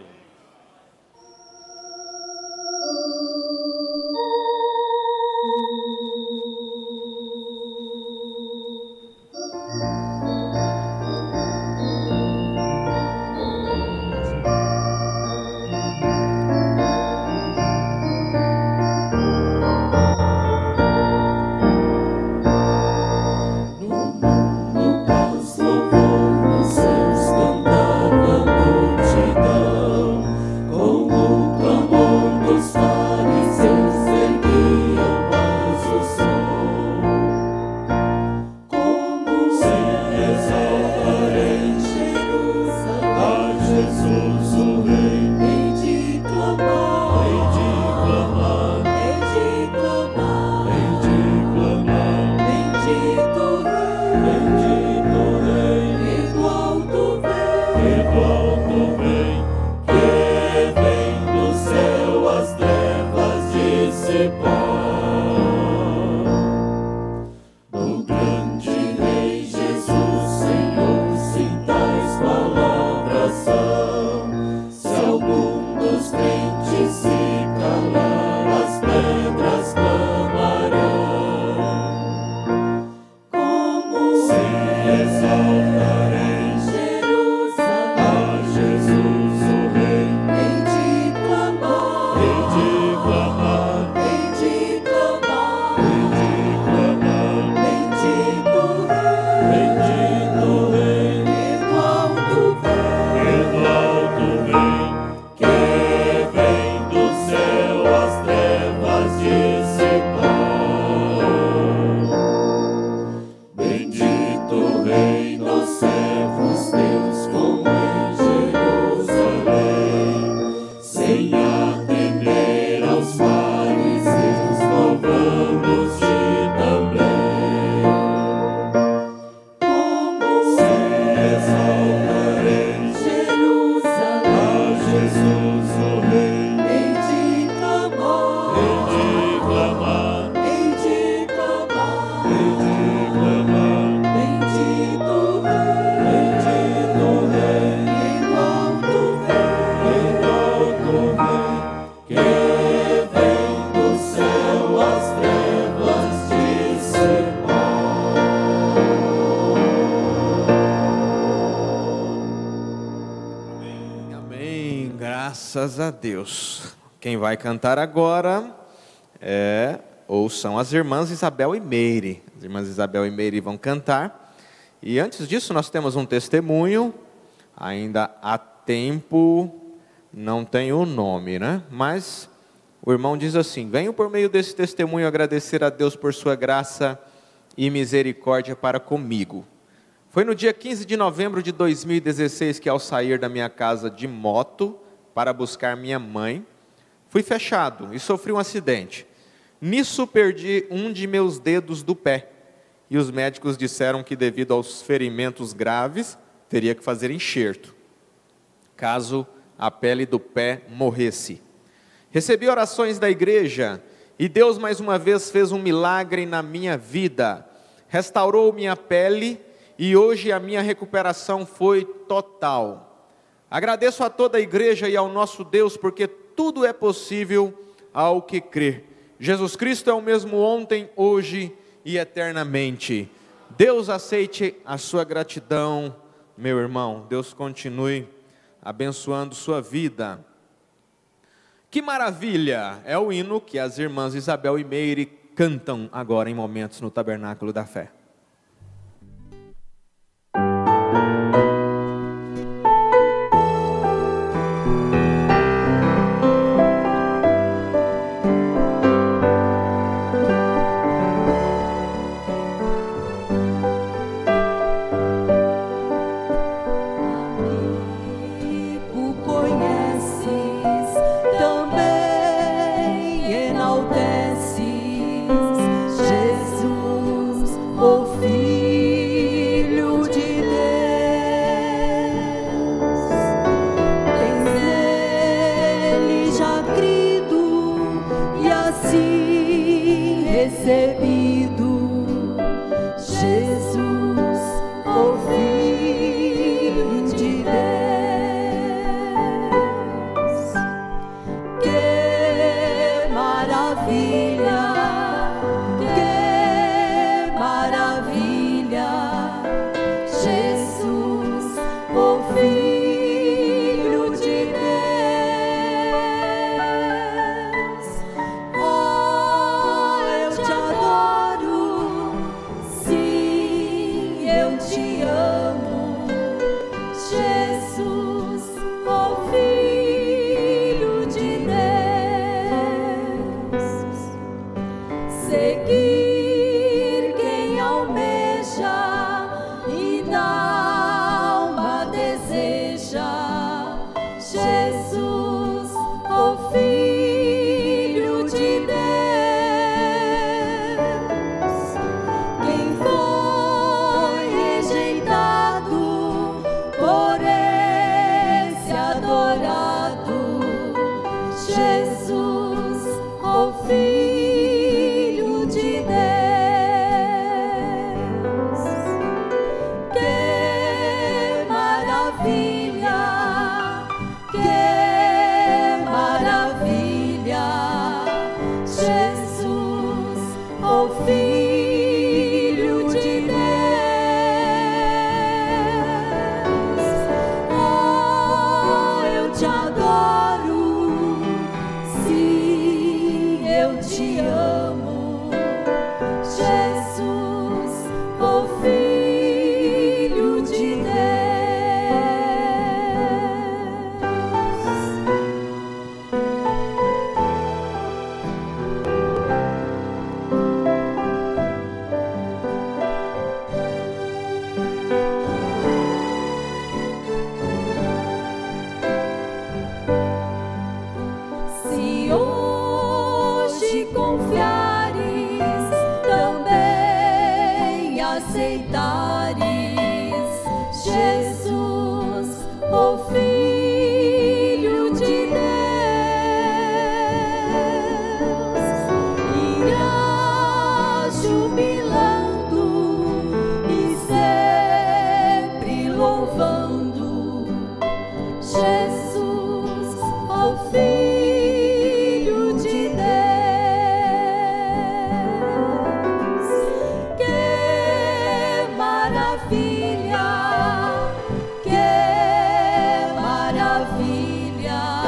Graças a Deus. Quem vai cantar agora são as irmãs Isabel e Meire. As irmãs Isabel e Meire vão cantar. E antes disso nós temos um testemunho. Ainda há tempo, não tem o nome, né? Mas o irmão diz assim: venho por meio desse testemunho agradecer a Deus por sua graça e misericórdia para comigo. Foi no dia 15 de novembro de 2016 que, ao sair da minha casa de moto para buscar minha mãe, fui fechado e sofri um acidente. Nisso perdi um de meus dedos do pé e os médicos disseram que, devido aos ferimentos graves, teria que fazer enxerto, caso a pele do pé morresse. Recebi orações da igreja e Deus mais uma vez fez um milagre na minha vida. Restaurou minha pele e hoje a minha recuperação foi total. Agradeço a toda a igreja e ao nosso Deus, porque tudo é possível ao que crer. Jesus Cristo é o mesmo ontem, hoje e eternamente. Deus aceite a sua gratidão, meu irmão. Deus continue abençoando sua vida. Que maravilha! É o hino que as irmãs Isabel e Meire cantam agora em momentos no Tabernáculo da Fé. maravilha,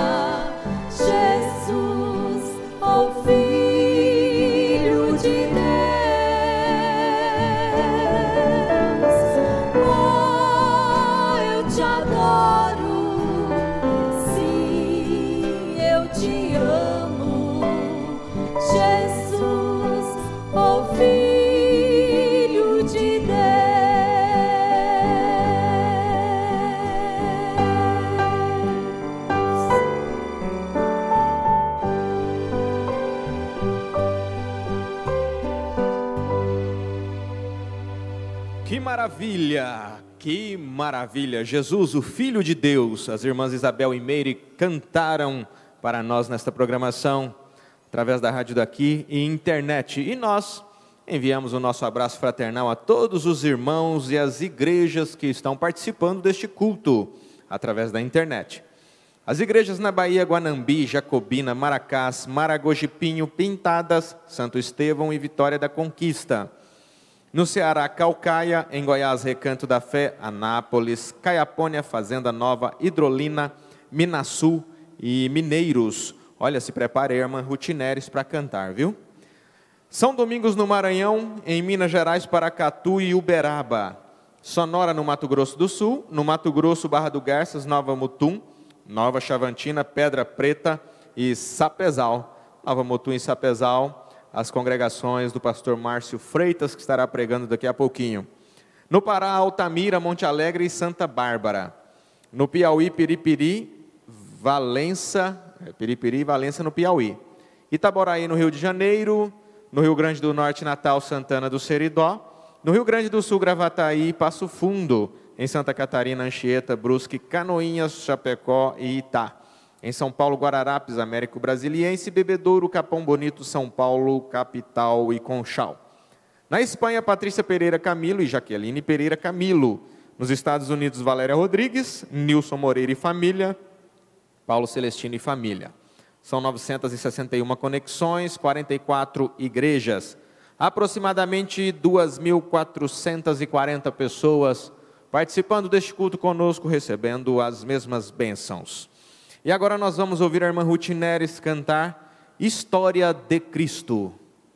maravilha! Que maravilha! Jesus, o Filho de Deus. As irmãs Isabel e Meire cantaram para nós nesta programação, através da rádio daqui e internet. E nós enviamos o nosso abraço fraternal a todos os irmãos e as igrejas que estão participando deste culto, através da internet. As igrejas na Bahia, Guanambi, Jacobina, Maracás, Maragojipinho, Pintadas, Santo Estevão e Vitória da Conquista. No Ceará, Calcaia, em Goiás, Recanto da Fé, Anápolis, Caiapônia, Fazenda Nova, Hidrolina, Minasul e Mineiros. Olha, se prepare, irmã Ruth Neres, para cantar, viu? São Domingos no Maranhão, em Minas Gerais, Paracatu e Uberaba. Sonora no Mato Grosso do Sul, no Mato Grosso, Barra do Garças, Nova Mutum, Nova Chavantina, Pedra Preta e Sapezal. Nova Mutum e Sapezal, as congregações do pastor Márcio Freitas, que estará pregando daqui a pouquinho. No Pará, Altamira, Monte Alegre e Santa Bárbara. No Piauí, Piripiri, Valença no Piauí. Itaboraí, no Rio de Janeiro. No Rio Grande do Norte, Natal, Santana do Seridó. No Rio Grande do Sul, Gravataí, Passo Fundo. Em Santa Catarina, Anchieta, Brusque, Canoinhas, Chapecó e Itá. Em São Paulo, Guararapes, Américo Brasiliense, Bebedouro, Capão Bonito, São Paulo, Capital e Conchal. Na Espanha, Patrícia Pereira Camilo e Jaqueline Pereira Camilo. Nos Estados Unidos, Valéria Rodrigues, Nilson Moreira e família, Paulo Celestino e família. São 961 conexões, 44 igrejas. Aproximadamente 2.440 pessoas participando deste culto conosco, recebendo as mesmas bênçãos. E agora nós vamos ouvir a irmã Ruth Neres cantar História de Cristo.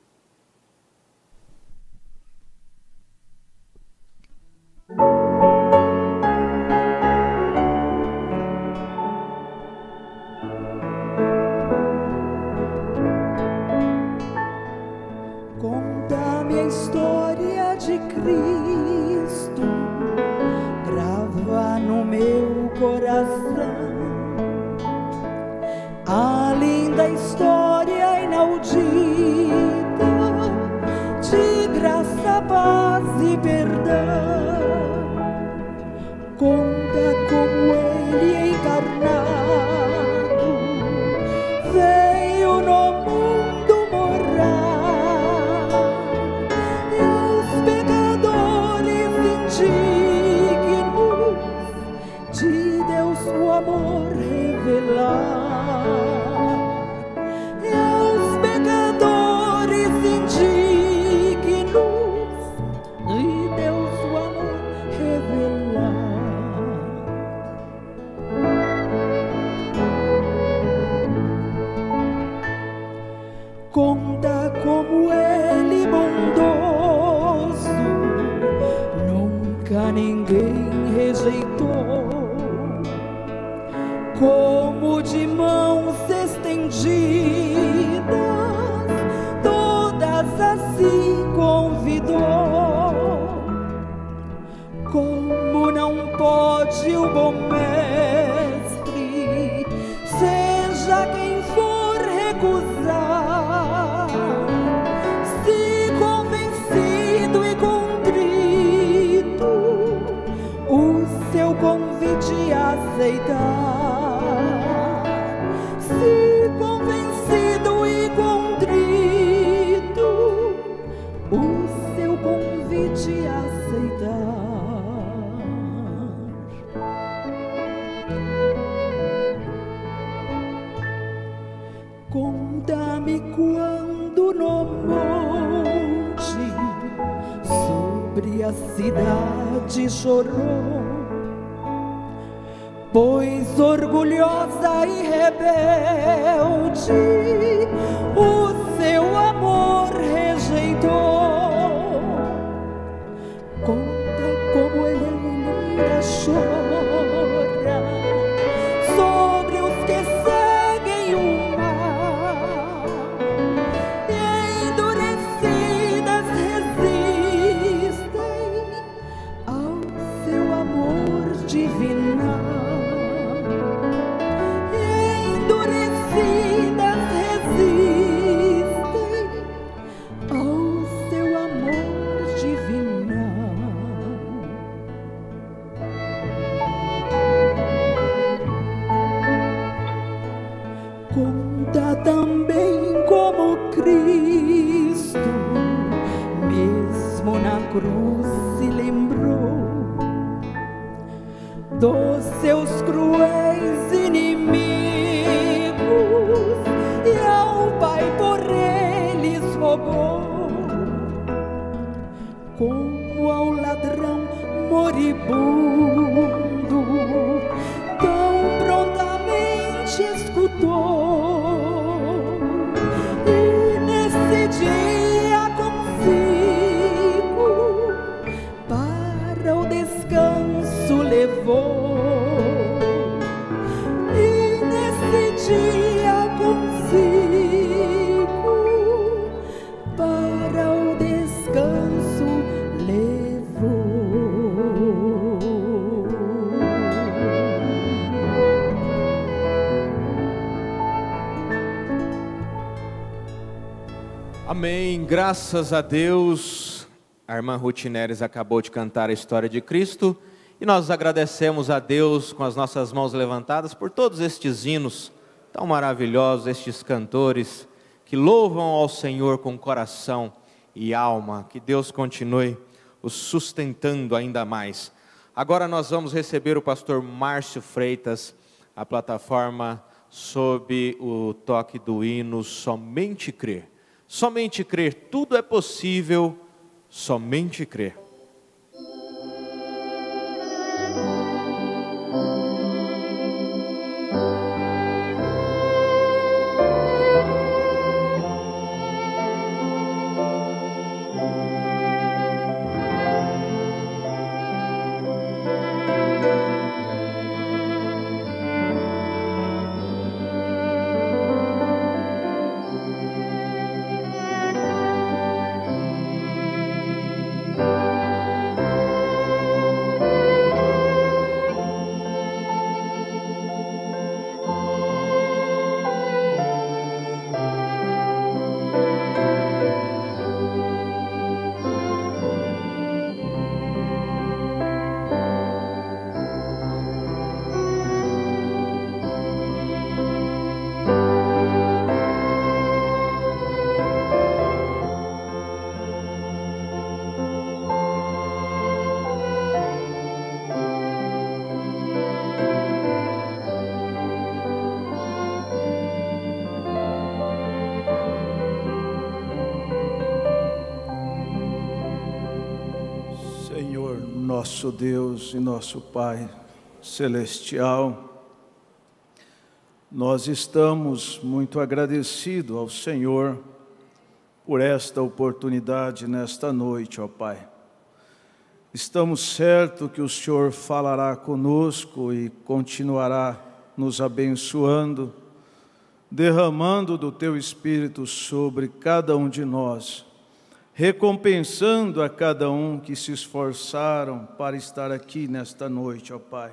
Conta-me a história de Cristo, grava no meu coração a linda história inaudita de graça, paz e perdão. Conta como ele encarnado veio no mundo morar e aos pecadores indignos de Deus o amor revelar. Conta como ele bondoso, nunca ninguém rejeitou, como de mãos estendidas, todas assim convidou. Como não pode o bom mestre, seja quem for recusar, se convencido e contrito o seu convite aceitar, se convencido e contrito o seu convite aceitar. Conta-me quando no monte sobre a cidade chorou, pois orgulhosa e rebelde o seu amor rejeitou. Conta como ele ainda chora sobre os que seguem o mal e endurecidas resistem ao seu amor divinal. E endurecidas resistem ao cruz se lembrou dos seus cruéis inimigos e ao Pai por eles rogou, como ao ladrão moribundo, tão prontamente escutou, e nesse dia consigo para o descanso levou, e nesse dia consigo para o descanso levou. Amém, graças a Deus. A irmã Ruth Neres acabou de cantar a história de Cristo e nós agradecemos a Deus com as nossas mãos levantadas por todos estes hinos tão maravilhosos, estes cantores que louvam ao Senhor com coração e alma. Que Deus continue os sustentando ainda mais. Agora nós vamos receber o pastor Márcio Freitas, a plataforma sob o toque do hino Somente Crer. Somente crer, tudo é possível, somente crer. Nosso Deus e nosso Pai Celestial, nós estamos muito agradecidos ao Senhor por esta oportunidade nesta noite, ó Pai. Estamos certos que o Senhor falará conosco e continuará nos abençoando, derramando do Teu Espírito sobre cada um de nós, recompensando a cada um que se esforçaram para estar aqui nesta noite, ó Pai.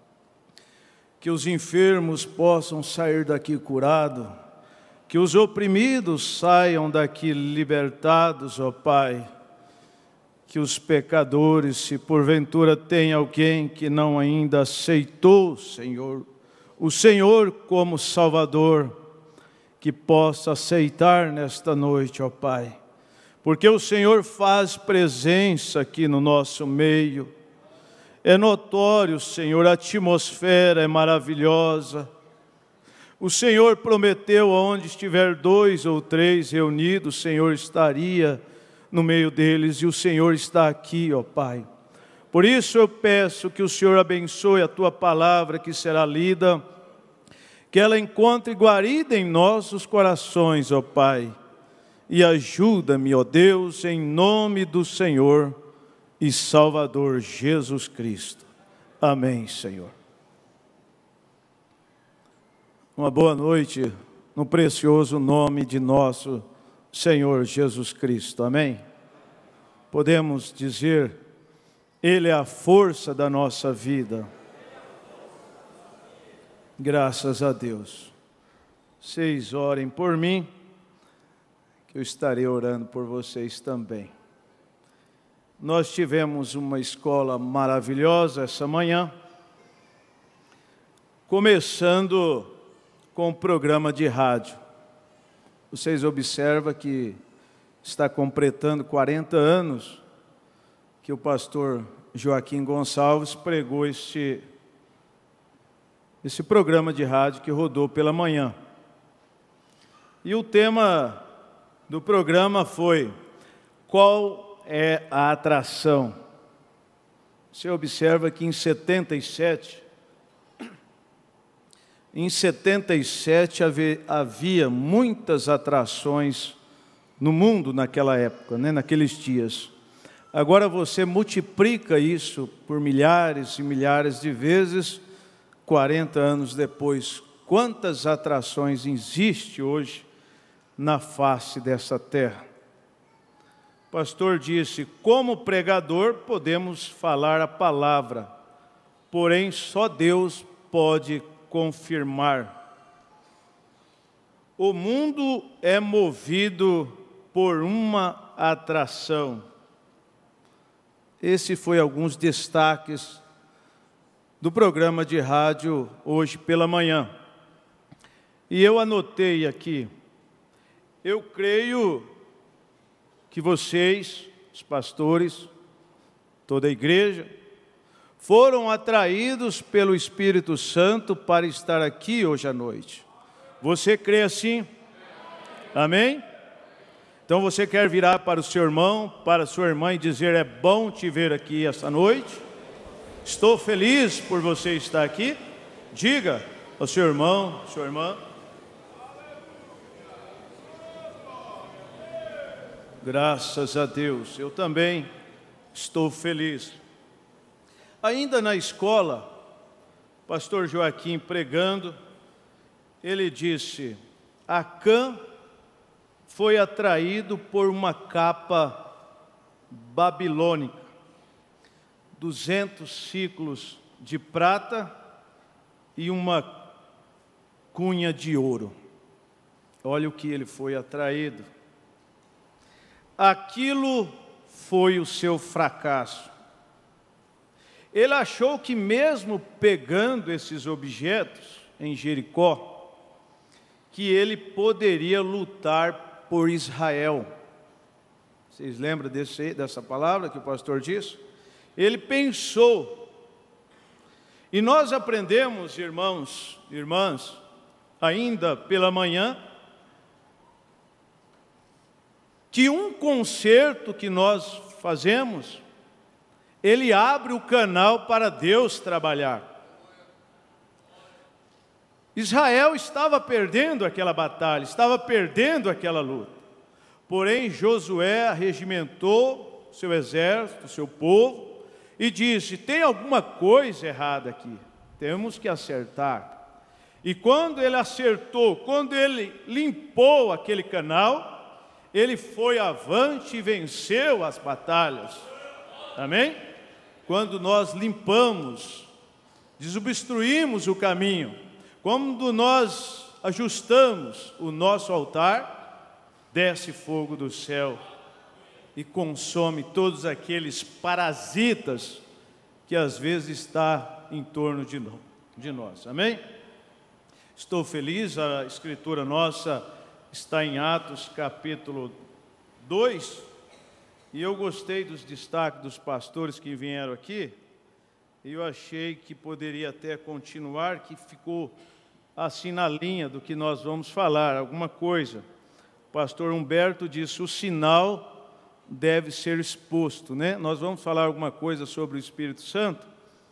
Que os enfermos possam sair daqui curados, que os oprimidos saiam daqui libertados, ó Pai. Que os pecadores, se porventura tem alguém que não ainda aceitou, Senhor, o Senhor como Salvador, que possa aceitar nesta noite, ó Pai. Porque o Senhor faz presença aqui no nosso meio. É notório, Senhor, a atmosfera é maravilhosa. O Senhor prometeu, onde estiver 2 ou 3 reunidos, o Senhor estaria no meio deles, e o Senhor está aqui, ó Pai. Por isso eu peço que o Senhor abençoe a Tua palavra que será lida, que ela encontre guarida em nossos corações, ó Pai. E ajuda-me, ó Deus, em nome do Senhor e Salvador Jesus Cristo. Amém, Senhor. Uma boa noite no precioso nome de nosso Senhor Jesus Cristo. Amém? Podemos dizer, Ele é a força da nossa vida. Graças a Deus. Vocês orem por mim, eu estarei orando por vocês também. Nós tivemos uma escola maravilhosa essa manhã, começando com o programa de rádio. Vocês observam que está completando 40 anos que o pastor Joaquim Gonçalves pregou esse programa de rádio que rodou pela manhã. E o tema do programa foi: qual é a atração? Você observa que em 77 havia muitas atrações no mundo naquela época, né, naqueles dias. Agora você multiplica isso por milhares e milhares de vezes, 40 anos depois. Quantas atrações existem hoje na face dessa terra? O pastor disse: como pregador podemos falar a palavra, porém só Deus pode confirmar. O mundo é movido por uma atração. Esse foi alguns destaques do programa de rádio hoje pela manhã. E eu anotei aqui: eu creio que vocês, os pastores, toda a igreja, foram atraídos pelo Espírito Santo para estar aqui hoje à noite. Você crê assim? Amém? Então você quer virar para o seu irmão, para a sua irmã e dizer: é bom te ver aqui esta noite, estou feliz por você estar aqui. Diga ao seu irmão, sua irmã: graças a Deus, eu também estou feliz. Ainda na escola, pastor Joaquim pregando, ele disse: Acã foi atraído por uma capa babilônica, 200 ciclos de prata e uma cunha de ouro. Olha o que ele foi atraído. Aquilo foi o seu fracasso. Ele achou que mesmo pegando esses objetos em Jericó, que ele poderia lutar por Israel. Vocês lembram dessa palavra que o pastor disse? Ele pensou. E nós aprendemos, irmãos e irmãs, ainda pela manhã, que um concerto que nós fazemos, ele abre o canal para Deus trabalhar. Israel estava perdendo aquela batalha, estava perdendo aquela luta. Porém, Josué arregimentou seu exército, seu povo, e disse: tem alguma coisa errada aqui, temos que acertar. E quando ele acertou, quando ele limpou aquele canal, ele foi avante e venceu as batalhas. Amém? Quando nós limpamos, desobstruímos o caminho, quando nós ajustamos o nosso altar, desce fogo do céu e consome todos aqueles parasitas que às vezes está em torno de nós. Amém? Estou feliz, a escritura nossa está em Atos capítulo 2, e eu gostei dos destaques dos pastores que vieram aqui, e eu achei que poderia até continuar, que ficou assim na linha do que nós vamos falar, alguma coisa. O pastor Humberto disse: o sinal deve ser exposto, né? Nós vamos falar alguma coisa sobre o Espírito Santo,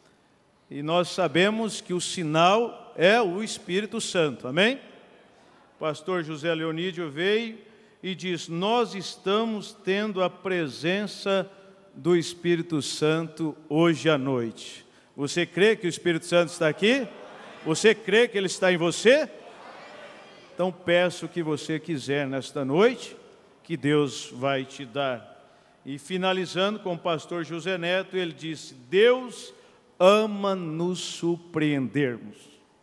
e nós sabemos que o sinal é o Espírito Santo, amém? O pastor José Leonídio veio e diz: nós estamos tendo a presença do Espírito Santo hoje à noite. Você crê que o Espírito Santo está aqui? Você crê que Ele está em você? Então peço o que você quiser nesta noite, que Deus vai te dar. E finalizando com o pastor José Neto, ele disse: Deus ama nos surpreendermos.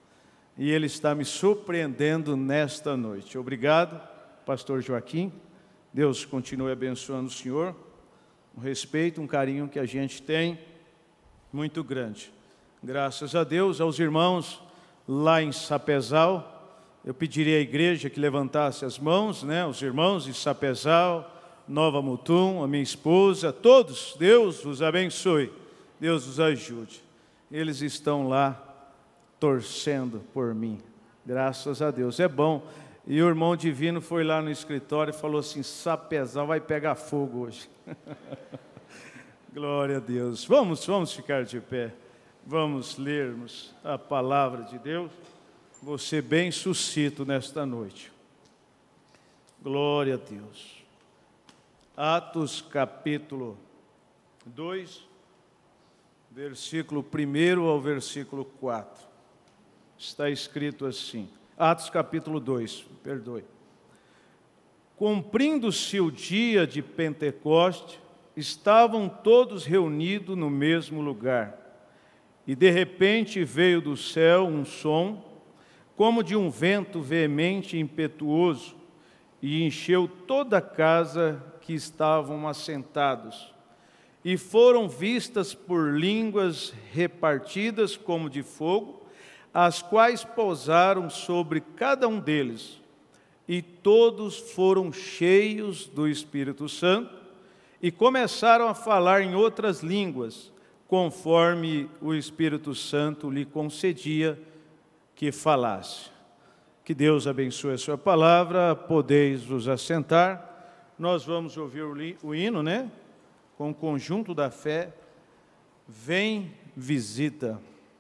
E Ele está me surpreendendo nesta noite. Obrigado, pastor Joaquim. Deus continue abençoando o senhor. Um respeito, um carinho que a gente tem muito grande. Graças a Deus, aos irmãos lá em Sapezal, eu pediria à igreja que levantasse as mãos, né? Os irmãos de Sapezal, Nova Mutum, a minha esposa, todos, Deus os abençoe, Deus os ajude. Eles estão lá torcendo por mim, graças a Deus, é bom. E o irmão Divino foi lá no escritório e falou assim: sapezão vai pegar fogo hoje. Glória a Deus. Vamos ficar de pé, vamos lermos a palavra de Deus. Vou ser bem sucinto nesta noite. Glória a Deus. Atos capítulo 2, versículo 1 ao versículo 4. Está escrito assim. Atos capítulo 2, perdoe. Cumprindo-se o dia de Pentecoste, estavam todos reunidos no mesmo lugar. E de repente veio do céu um som, como de um vento veemente e impetuoso, e encheu toda a casa que estavam assentados. E foram vistas por línguas repartidas como de fogo, as quais pousaram sobre cada um deles. E todos foram cheios do Espírito Santo, e começaram a falar em outras línguas, conforme o Espírito Santo lhe concedia que falasse. Que Deus abençoe a sua palavra, podeis vos assentar. Nós vamos ouvir o hino, né? Com o conjunto da fé, vem, visita.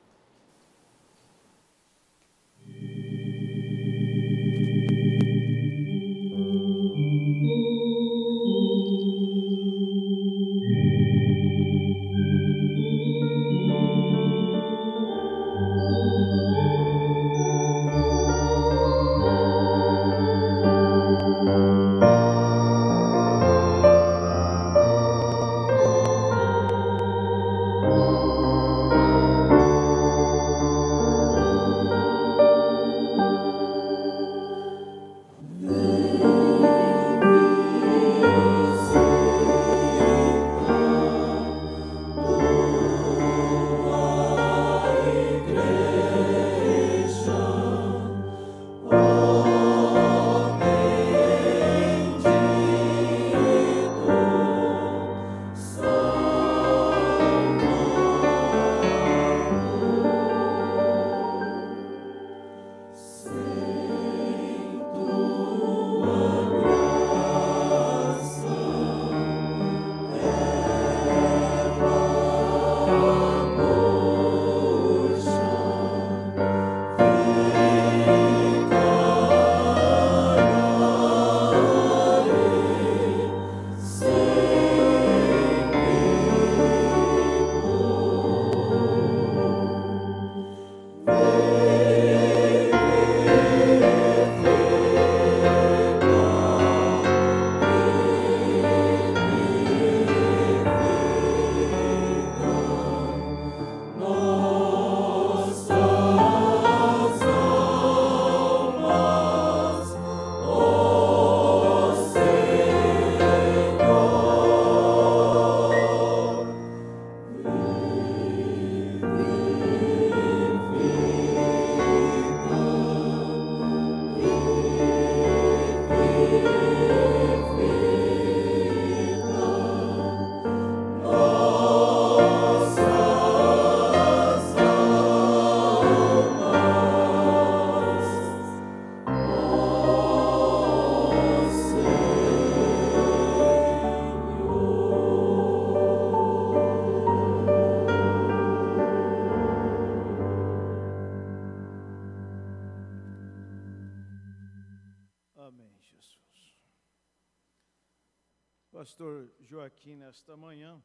Pastor Joaquim, nesta manhã,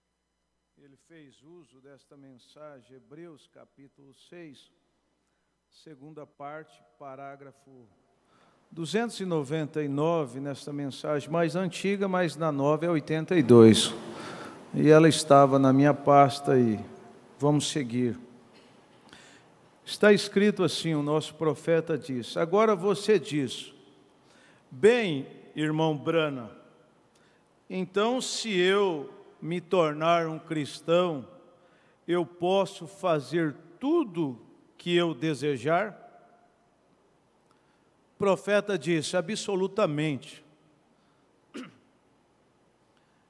ele fez uso desta mensagem, Hebreus capítulo 6, segunda parte, parágrafo 299, nesta mensagem mais antiga, mas na nova é 82. E ela estava na minha pasta e vamos seguir. Está escrito assim, o nosso profeta diz: agora você diz, bem, irmão Brana, então se eu me tornar um cristão, eu posso fazer tudo que eu desejar? O profeta disse, absolutamente.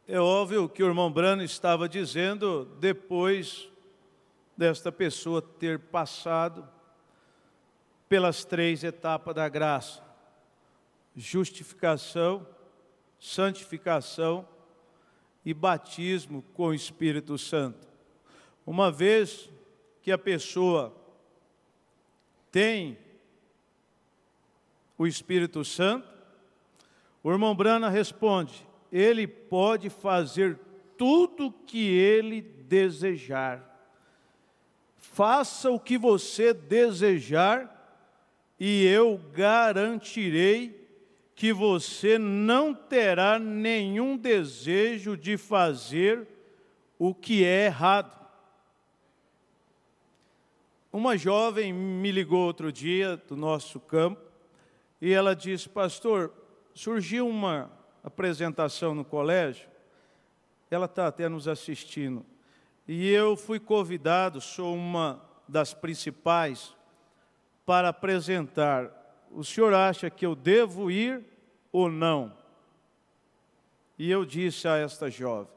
É óbvio que o irmão Brano estava dizendo depois desta pessoa ter passado pelas 3 etapas da graça: justificação, santificação e batismo com o Espírito Santo. Uma vez que a pessoa tem o Espírito Santo, o irmão Brana responde: ele pode fazer tudo o que ele desejar. Faça o que você desejar e eu garantirei que você não terá nenhum desejo de fazer o que é errado. Uma jovem me ligou outro dia do nosso campo e ela disse: pastor, surgiu uma apresentação no colégio, ela está até nos assistindo, e eu fui convidado, sou uma das principais, para apresentar. O senhor acha que eu devo ir ou não? E eu disse a esta jovem: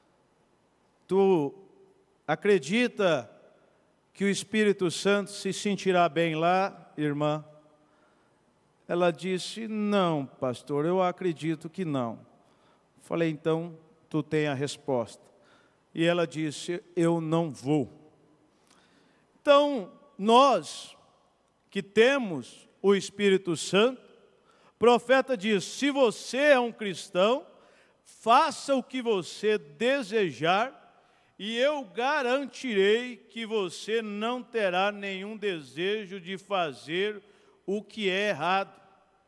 tu acredita que o Espírito Santo se sentirá bem lá, irmã? Ela disse: não, pastor, eu acredito que não. Falei: então, tu tem a resposta. E ela disse: eu não vou. Então, nós que temos o Espírito Santo, o profeta diz: se você é um cristão, faça o que você desejar, e eu garantirei que você não terá nenhum desejo de fazer o que é errado.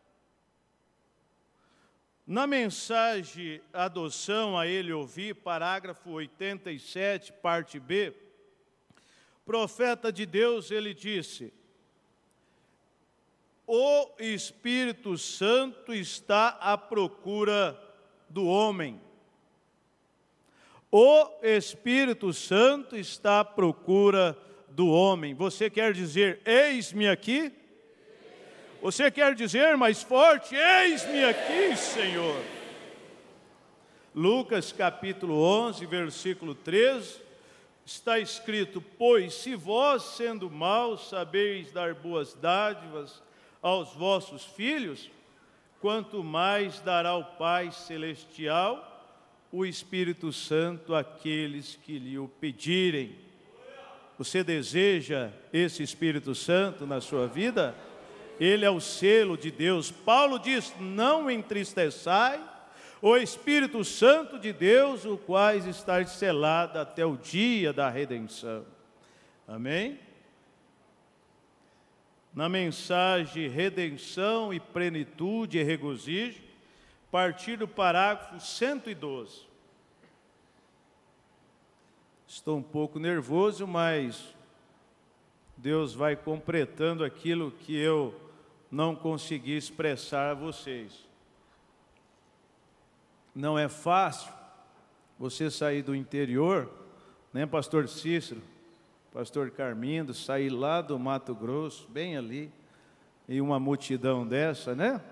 Na mensagem Adoção a Ele Ouvir, parágrafo 87, parte B, profeta de Deus, ele disse: o Espírito Santo está à procura do homem. O Espírito Santo está à procura do homem. Você quer dizer: eis-me aqui? Você quer dizer mais forte: eis-me aqui, Senhor? Lucas capítulo 11, versículo 13, está escrito: pois se vós, sendo maus, sabeis dar boas dádivas aos vossos filhos, quanto mais dará o Pai Celestial o Espírito Santo àqueles que lhe o pedirem. Você deseja esse Espírito Santo na sua vida? Ele é o selo de Deus. Paulo diz: não entristeçai o Espírito Santo de Deus, o qual está selado até o dia da redenção. Amém? Na mensagem Redenção e Plenitude e Regozijo, a partir do parágrafo 112. Estou um pouco nervoso, mas Deus vai completando aquilo que eu não consegui expressar a vocês. Não é fácil você sair do interior, né, pastor Cícero, pastor Carmindo, sair lá do Mato Grosso, bem ali, e uma multidão dessa, né?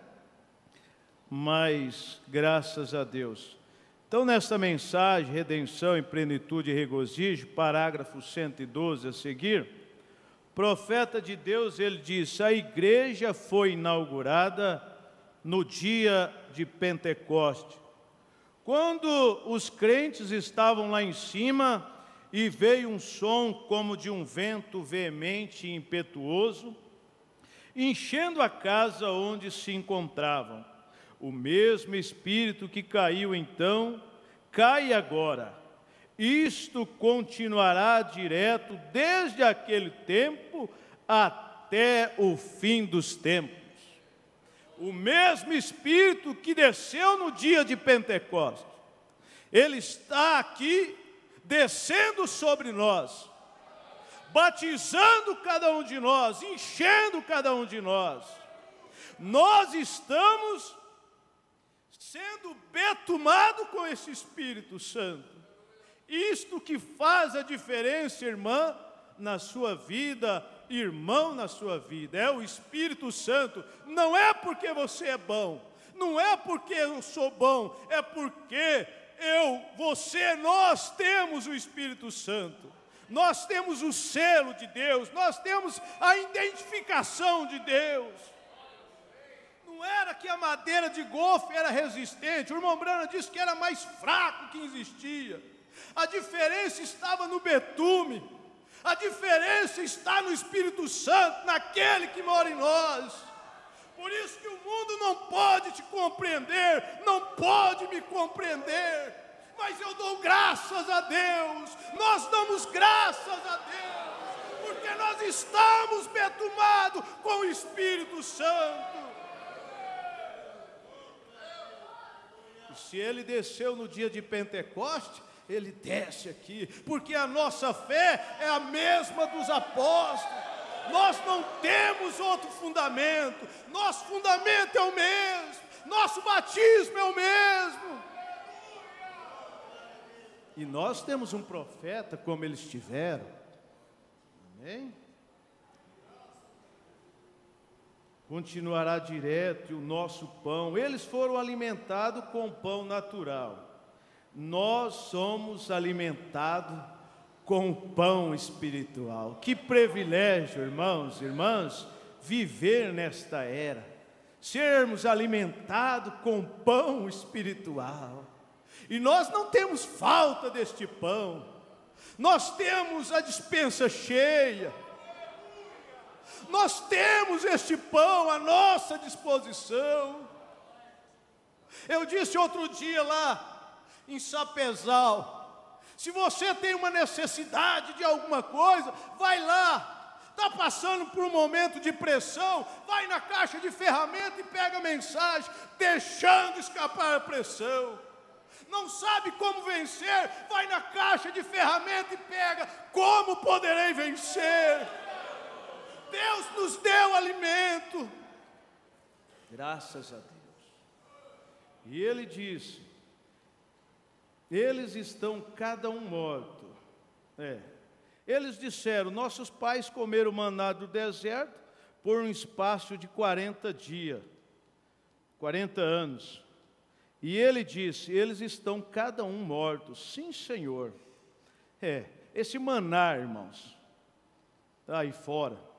Mas, graças a Deus. Então, nesta mensagem, Redenção em Plenitude e Regozijo, parágrafo 112 a seguir, profeta de Deus, ele diz: a igreja foi inaugurada no dia de Pentecoste. Quando os crentes estavam lá em cima e veio um som como de um vento veemente e impetuoso, enchendo a casa onde se encontravam. O mesmo Espírito que caiu então, cai agora. Isto continuará direto desde aquele tempo até o fim dos tempos. O mesmo Espírito que desceu no dia de Pentecostes, ele está aqui descendo sobre nós, batizando cada um de nós, enchendo cada um de nós. Nós estamos sendo betumados com esse Espírito Santo. Isto que faz a diferença, irmã, na sua vida, irmão, na sua vida, é o Espírito Santo. Não é porque você é bom, não é porque eu sou bom, é porque nós temos o Espírito Santo. Nós temos o selo de Deus, nós temos a identificação de Deus. Não era que a madeira de golfe era resistente, o irmão Branham disse que era mais fraco que existia. A diferença estava no betume, a diferença está no Espírito Santo, naquele que mora em nós. Por isso que o mundo não pode te compreender, não pode me compreender, mas eu dou graças a Deus, nós damos graças a Deus, porque nós estamos betumados com o Espírito Santo. E se ele desceu no dia de Pentecoste, ele desce aqui, porque a nossa fé é a mesma dos apóstolos. Nós não temos outro fundamento, nosso fundamento é o mesmo, nosso batismo é o mesmo. E nós temos um profeta como eles tiveram, amém? Continuará direto o nosso pão. Eles foram alimentados com pão natural. Nós somos alimentados com o pão espiritual. Que privilégio, irmãos e irmãs, viver nesta era, sermos alimentados com pão espiritual. E nós não temos falta deste pão. Nós temos a despensa cheia. Nós temos este pão à nossa disposição. Eu disse outro dia lá em Sapezal, se você tem uma necessidade de alguma coisa, vai lá. Está passando por um momento de pressão, vai na caixa de ferramenta e pega a mensagem, deixando escapar a pressão. Não sabe como vencer, vai na caixa de ferramenta e pega, como poderei vencer? Deus nos deu alimento, graças a Deus. E ele disse, eles estão cada um morto. Eles disseram, nossos pais comeram maná do deserto por um espaço de 40 dias, 40 anos. E ele disse, eles estão cada um mortos. Sim, Senhor. Esse maná, irmãos, está aí fora.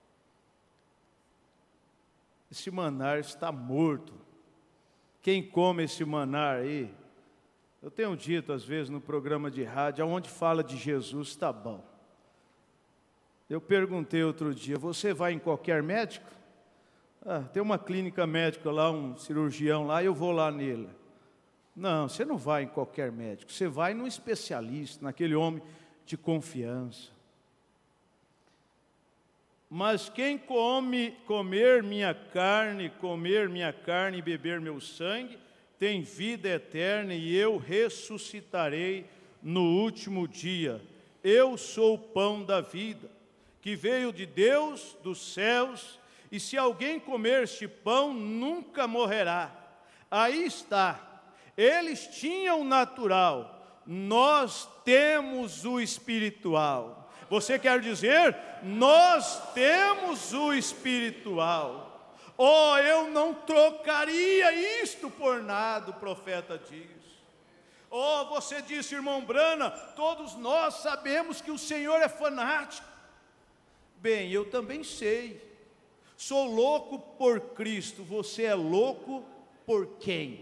Esse maná está morto. Quem come esse maná aí, eu tenho dito às vezes no programa de rádio, aonde fala de Jesus, está bom. Eu perguntei outro dia, você vai em qualquer médico? Tem uma clínica médica lá, um cirurgião lá, eu vou lá nele. Não, você não vai em qualquer médico, você vai num especialista, naquele homem de confiança. Mas quem comer minha carne e beber meu sangue, tem vida eterna e eu ressuscitarei no último dia. Eu sou o pão da vida, que veio de Deus, dos céus, e se alguém comer este pão, nunca morrerá. Aí está, eles tinham o natural, nós temos o espiritual. Você quer dizer, nós temos o espiritual. Eu não trocaria isto por nada, o profeta diz. Você disse, irmão Brana, todos nós sabemos que o Senhor é fanático. Bem, eu também sei. Sou louco por Cristo, você é louco por quem?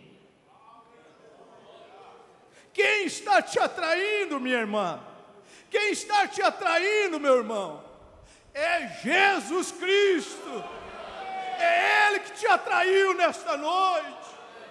Quem está te atraindo, minha irmã? Quem está te atraindo, meu irmão? É Jesus Cristo. É Ele que te atraiu nesta noite.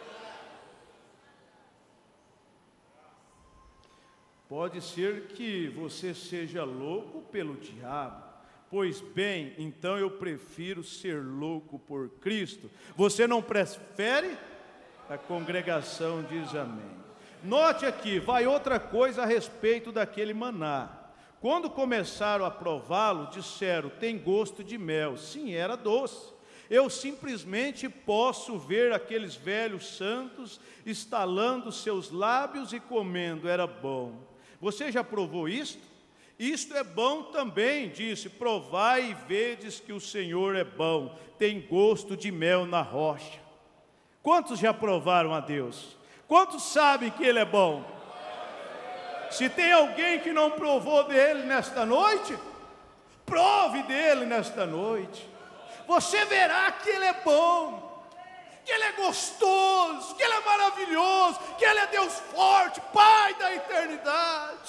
Pode ser que você seja louco pelo diabo. Pois bem, então eu prefiro ser louco por Cristo. Você não prefere? A congregação diz amém. Note aqui, vai outra coisa a respeito daquele maná. Quando começaram a prová-lo, disseram, tem gosto de mel. Sim, era doce. Eu simplesmente posso ver aqueles velhos santos estalando seus lábios e comendo, era bom. Você já provou isto? Isto é bom também, disse, provai e vedes que o Senhor é bom, tem gosto de mel na rocha. Quantos já provaram a Deus? Quantos sabem que Ele é bom? Se tem alguém que não provou dele nesta noite, prove dele nesta noite. Você verá que Ele é bom, que Ele é gostoso, que Ele é maravilhoso, que Ele é Deus forte, Pai da eternidade.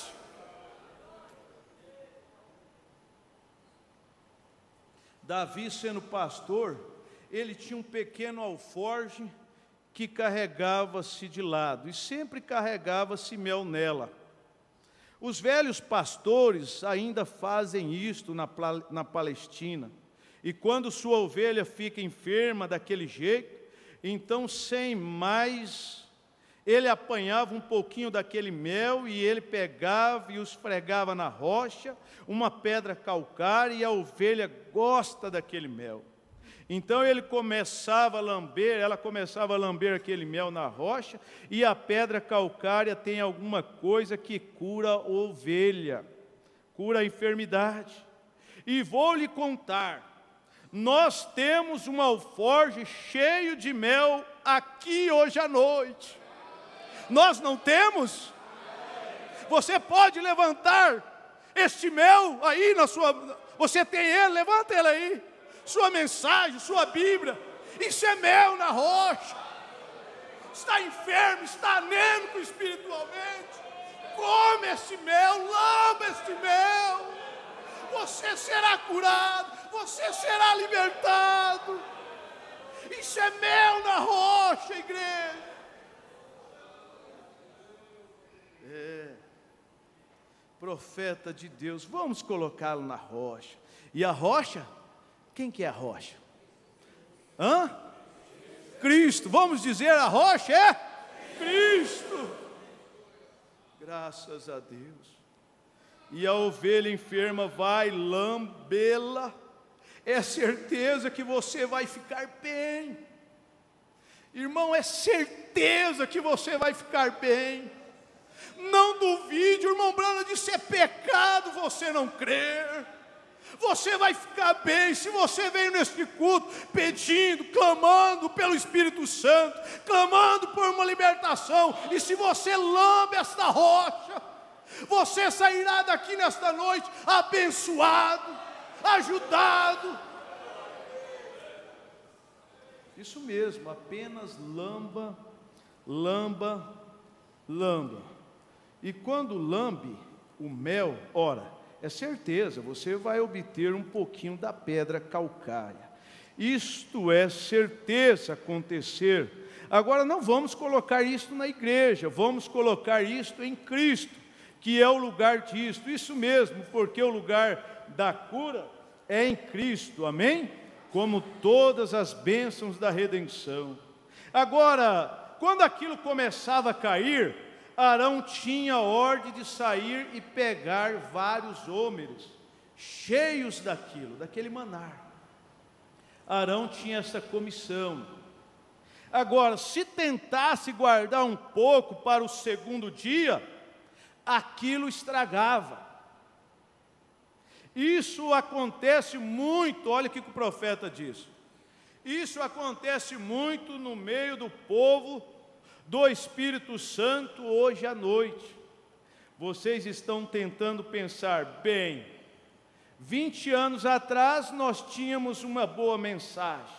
Davi, sendo pastor, ele tinha um pequeno alforje que carregava-se de lado, e sempre carregava-se mel nela. Os velhos pastores ainda fazem isto na Palestina, e quando sua ovelha fica enferma daquele jeito, então, sem mais, ele apanhava um pouquinho daquele mel, e ele pegava e os esfregava na rocha, uma pedra calcária, e a ovelha gosta daquele mel. Então ela começava a lamber aquele mel na rocha, e a pedra calcária tem alguma coisa que cura a ovelha, cura a enfermidade. E vou lhe contar, nós temos um alforje cheio de mel aqui hoje à noite. Nós não temos? Você pode levantar este mel aí na sua... Você tem ele, levanta ele aí. Sua mensagem, sua Bíblia. Isso é mel na rocha. Está enfermo, está anêmico espiritualmente. Come este mel, lamba este mel. Você será curado, você será libertado. Isso é mel na rocha, igreja. Profeta de Deus, vamos colocá-lo na rocha. E a rocha, quem que é a rocha? Cristo. Vamos dizer, a rocha é Cristo. Graças a Deus. E a ovelha enferma vai lambê-la. É certeza que você vai ficar bem. Irmão, é certeza que você vai ficar bem. Não duvide, o irmão Branham disse, é pecado você não crer. Você vai ficar bem. Se você veio neste culto pedindo, clamando pelo Espírito Santo, clamando por uma libertação, e se você lambe esta rocha, você sairá daqui nesta noite abençoado, ajudado. Isso mesmo, apenas lamba, lamba, lamba. E quando lambe o mel, ora, é certeza, você vai obter um pouquinho da pedra calcária. Isto é certeza acontecer. Agora não vamos colocar isto na igreja, vamos colocar isto em Cristo, que é o lugar disto. Isso mesmo, porque o lugar da cura é em Cristo, amém? Como todas as bênçãos da redenção. Agora, quando aquilo começava a cair, Arão tinha ordem de sair e pegar vários homens cheios daquele maná. Arão tinha essa comissão. Agora, se tentasse guardar um pouco para o segundo dia, aquilo estragava. Isso acontece muito, olha o que o profeta diz. Isso acontece muito no meio do povo do Espírito Santo hoje à noite. Vocês estão tentando pensar, bem, 20 anos atrás nós tínhamos uma boa mensagem.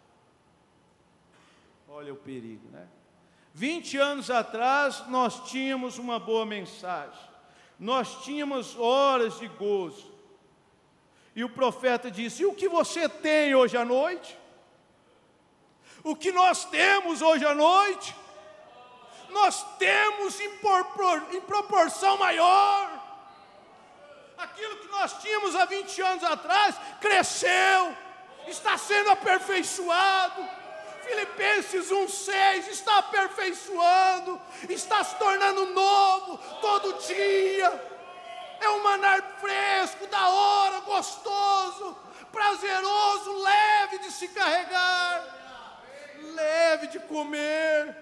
Olha o perigo, né? 20 anos atrás nós tínhamos uma boa mensagem. Nós tínhamos horas de gozo. E o profeta disse, e o que você tem hoje à noite? O que nós temos hoje à noite? Nós temos em proporção maior. Aquilo que nós tínhamos há 20 anos atrás, cresceu, está sendo aperfeiçoado. Filipenses 1,6 está aperfeiçoando, está se tornando novo todo dia. É um maná fresco, da hora, gostoso, prazeroso, leve de se carregar, leve de comer.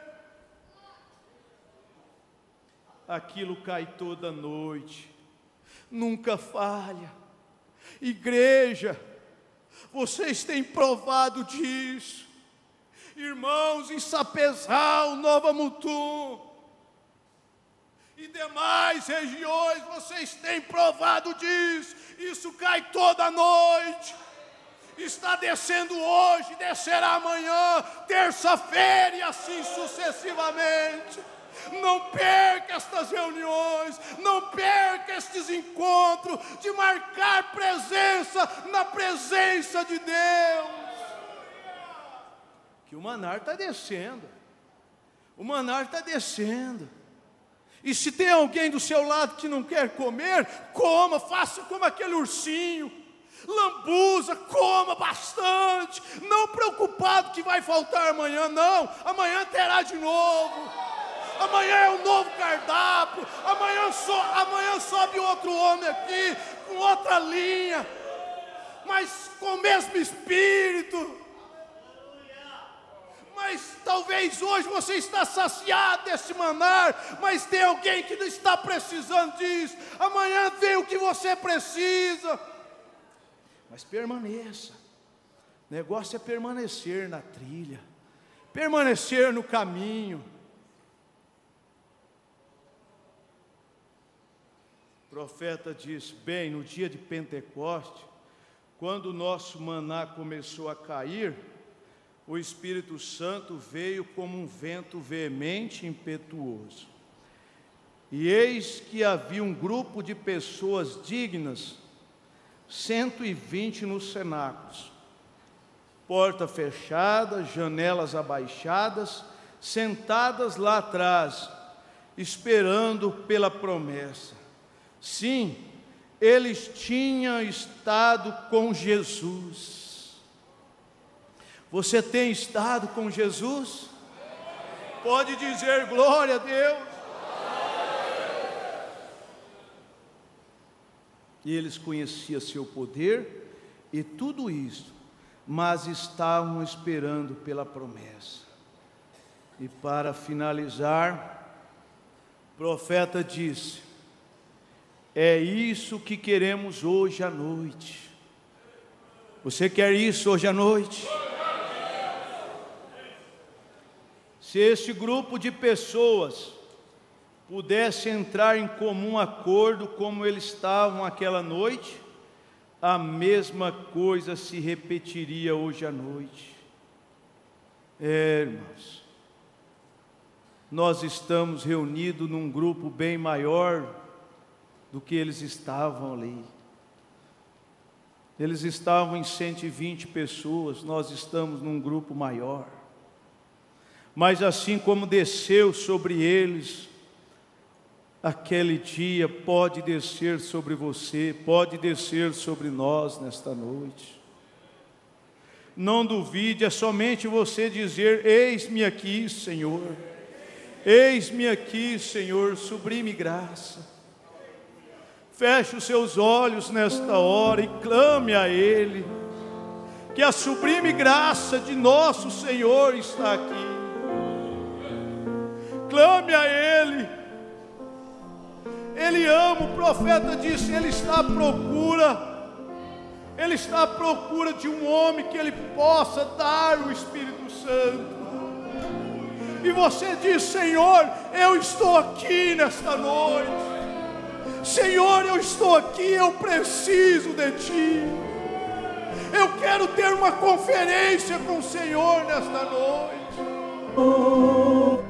Aquilo cai toda noite, nunca falha. Igreja, vocês têm provado disso. Irmãos, em Sapezal, Nova Mutum e demais regiões, vocês têm provado disso. Isso cai toda noite. Está descendo hoje, descerá amanhã, terça-feira e assim sucessivamente. Não perca estas reuniões, não perca estes encontros, de marcar presença na presença de Deus. Que o maná está descendo, o maná está descendo. E se tem alguém do seu lado que não quer comer, coma, faça como aquele ursinho, lambuza, coma bastante, não preocupado que vai faltar amanhã, não, amanhã terá de novo, amanhã é um novo cardápio, amanhã sobe outro homem aqui, com outra linha, mas com o mesmo espírito. Mas talvez hoje você está saciado desse manar, mas tem alguém que não está precisando disso. Amanhã vem o que você precisa. Mas permaneça. O negócio é permanecer na trilha, permanecer no caminho. O profeta diz: bem, no dia de Pentecoste, quando o nosso maná começou a cair, o Espírito Santo veio como um vento veemente e impetuoso. E eis que havia um grupo de pessoas dignas, 120 nos cenáculos, porta fechada, janelas abaixadas, sentadas lá atrás, esperando pela promessa. Sim, eles tinham estado com Jesus. Você tem estado com Jesus? Pode dizer glória a Deus. E eles conheciam seu poder e tudo isso, mas estavam esperando pela promessa. E para finalizar, o profeta disse: é isso que queremos hoje à noite. Você quer isso hoje à noite? Se este grupo de pessoas pudesse entrar em comum acordo como eles estavam aquela noite, a mesma coisa se repetiria hoje à noite. Irmãos, nós estamos reunidos num grupo bem maior do que eles estavam ali. Eles estavam em 120 pessoas, nós estamos num grupo maior. Mas assim como desceu sobre eles aquele dia, pode descer sobre você, pode descer sobre nós nesta noite. Não duvide, é somente você dizer: eis-me aqui, Senhor, eis-me aqui, Senhor, sublime graça. Feche os seus olhos nesta hora e clame a Ele, que a sublime graça de nosso Senhor está aqui. Clame a Ele. Ele ama, o profeta disse, Ele está à procura. Ele está à procura de um homem que Ele possa dar o Espírito Santo. E você diz: Senhor, eu estou aqui nesta noite. Senhor, eu estou aqui, eu preciso de Ti. Eu quero ter uma conferência com o Senhor nesta noite.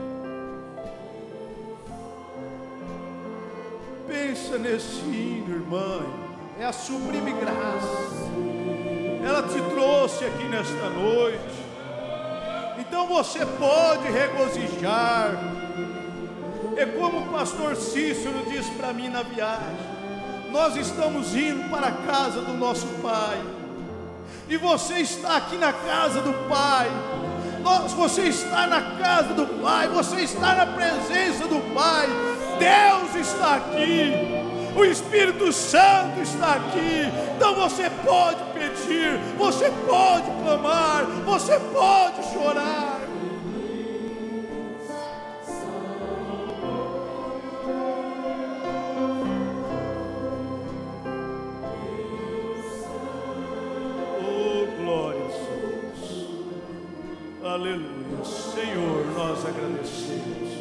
Pensa nesse hino, irmã. É a sublime graça. Ela te trouxe aqui nesta noite. Então você pode regozijar. É como o pastor Cícero disse para mim na viagem: nós estamos indo para a casa do nosso Pai. E você está aqui na casa do Pai. Você está na casa do Pai. Você está na presença do Pai. Deus está aqui. O Espírito Santo está aqui. Então você pode pedir, você pode clamar, você pode chorar. Aleluia. Senhor, nós agradecemos.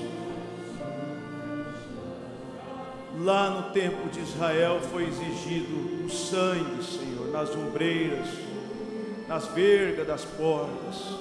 Lá no tempo de Israel foi exigido o sangue, Senhor, nas ombreiras, nas vergas das portas.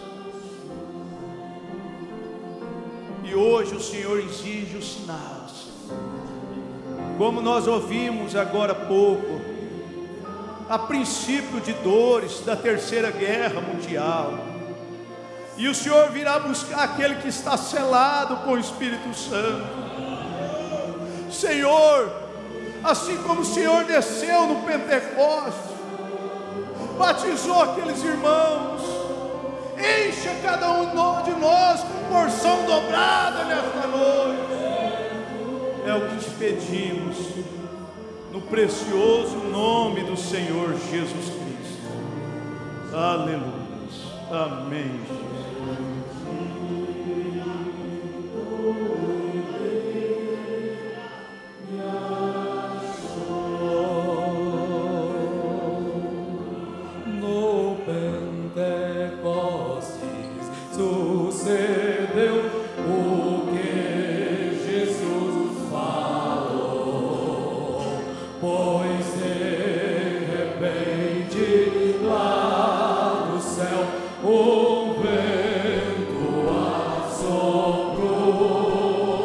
E hoje o Senhor exige os sinais. Como nós ouvimos agora há pouco, a princípio de dores da Terceira Guerra Mundial. E o Senhor virá buscar aquele que está selado com o Espírito Santo. Senhor, assim como o Senhor desceu no Pentecostes, batizou aqueles irmãos, encha cada um de nós com porção dobrada nesta noite. É o que te pedimos, no precioso nome do Senhor Jesus Cristo. Aleluia. Amém. No Pentecostes sucedeu o que Jesus falou, pois de repente lá do céu o vento assoprou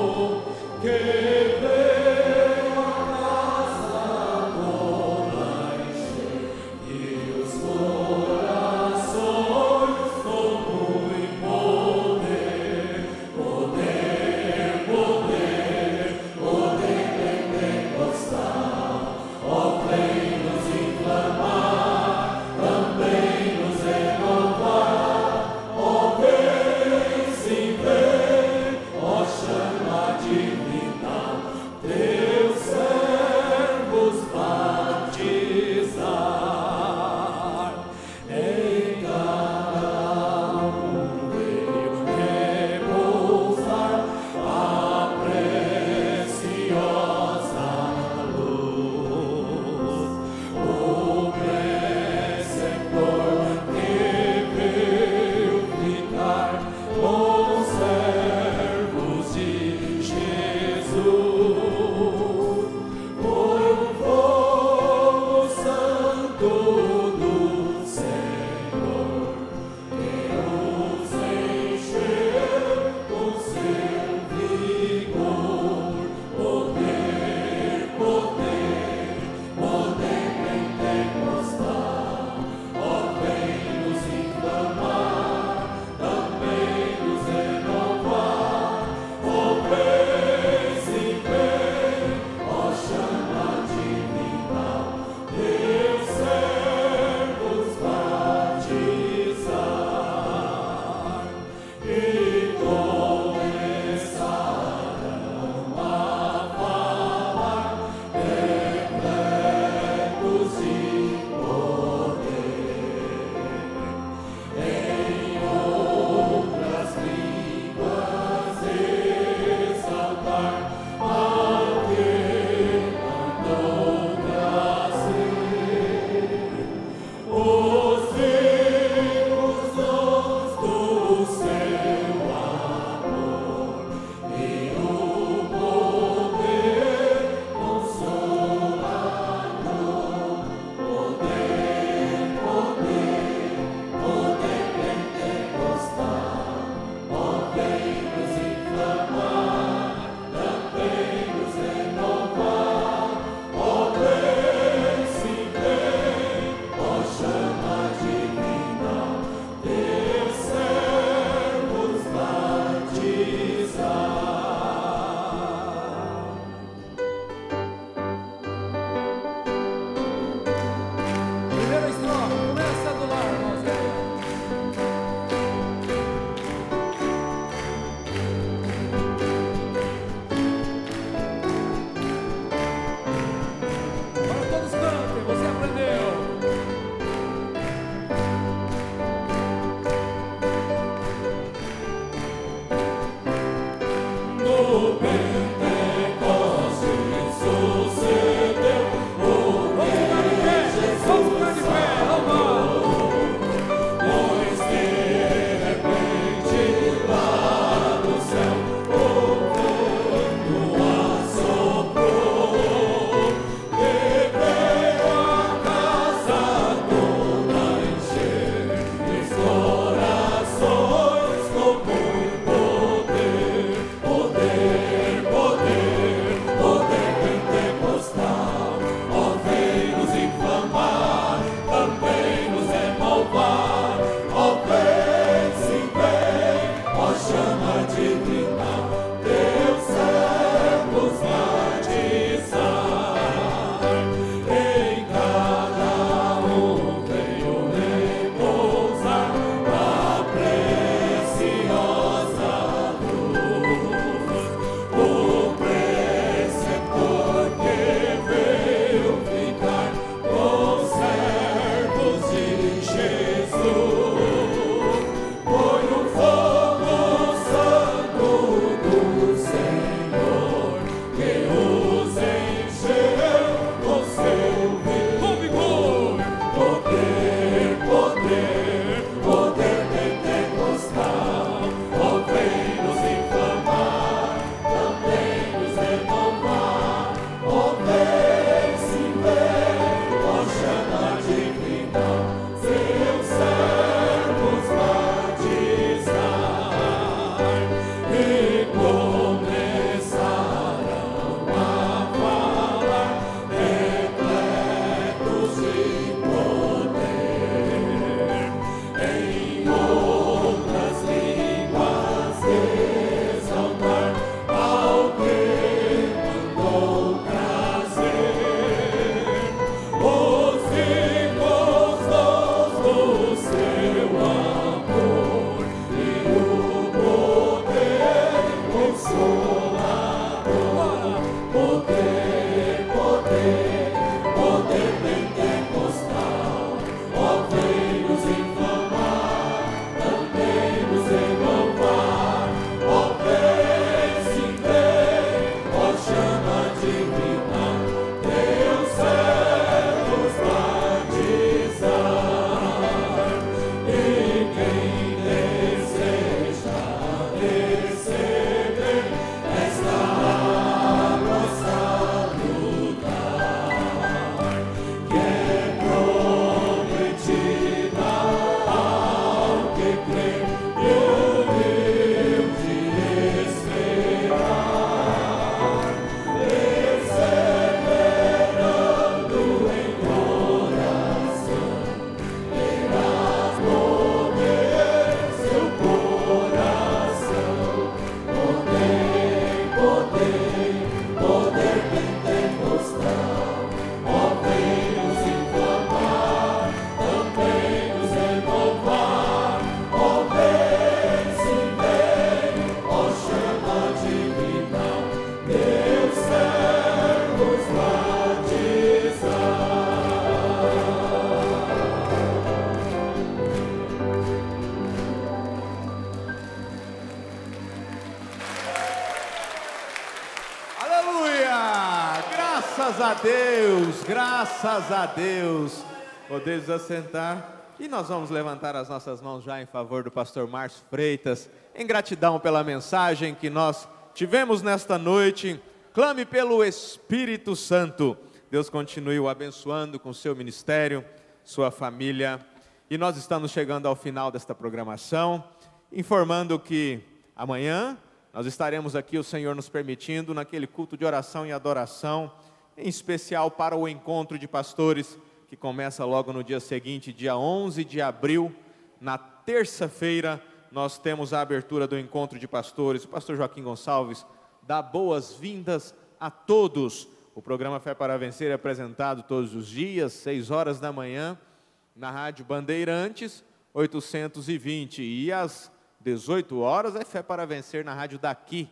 Graças a Deus, graças a Deus. Podeis assentar e nós vamos levantar as nossas mãos já em favor do pastor Márcio Freitas, em gratidão pela mensagem que nós tivemos nesta noite. Clame pelo Espírito Santo. Deus continue o abençoando com seu ministério, sua família. E nós estamos chegando ao final desta programação, informando que amanhã nós estaremos aqui, o Senhor nos permitindo, naquele culto de oração e adoração, em especial para o encontro de pastores, que começa logo no dia seguinte, dia 11 de abril, na terça-feira, nós temos a abertura do encontro de pastores. O pastor Joaquim Gonçalves dá boas-vindas a todos. O programa Fé para Vencer é apresentado todos os dias, 6 horas da manhã, na Rádio Bandeirantes, 820, e às 18 horas é Fé para Vencer na Rádio Daqui,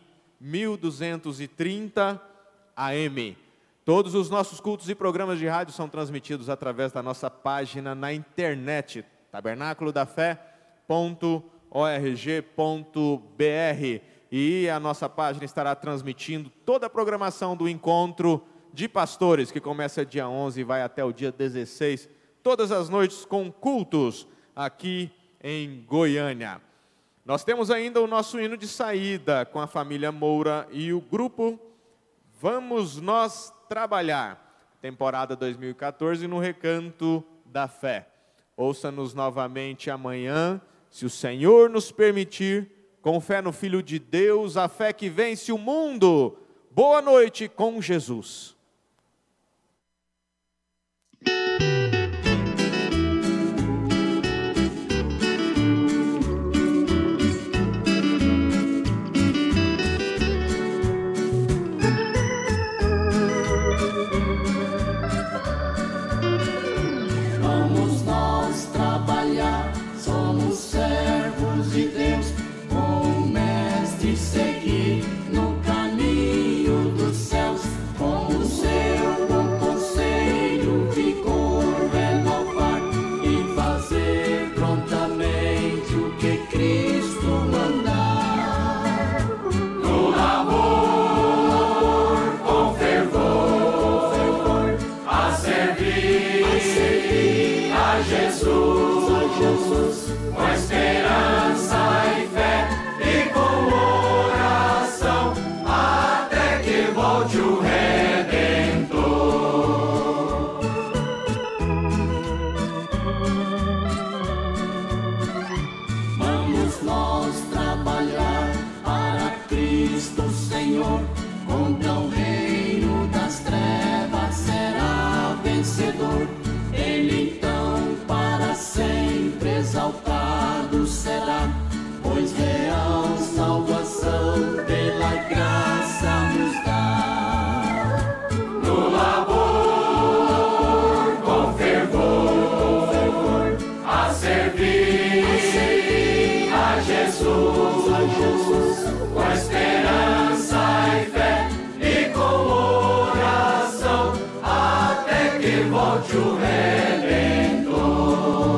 1230 AM. Todos os nossos cultos e programas de rádio são transmitidos através da nossa página na internet, tabernaculodafé.org.br, e a nossa página estará transmitindo toda a programação do encontro de pastores, que começa dia 11 e vai até o dia 16, todas as noites com cultos aqui em Goiânia. Nós temos ainda o nosso hino de saída com a família Moura e o grupo Vamos Nós Trabalhar, temporada 2014 no Recanto da Fé. Ouça-nos novamente amanhã, se o Senhor nos permitir, com fé no Filho de Deus, a fé que vence o mundo. Boa noite com Jesus. Somos servos de Deus, com o Mestre seguir no caminho dos céus, com o seu bom conselho, vigor renovar e fazer prontamente o que Cristo mandar. No amor, com fervor, a servir a Jesus. Com esperança e fé e com oração, até que volte o Redentor. Vamos nós trabalhar para Cristo Senhor, contra o reino das trevas será vencedor. Ele então para sempre exaltado será, pois real salvação pela graça nos dá. No labor, com fervor, a servir a Jesus, com esperança e fé e com oração, até que volte o Redentor.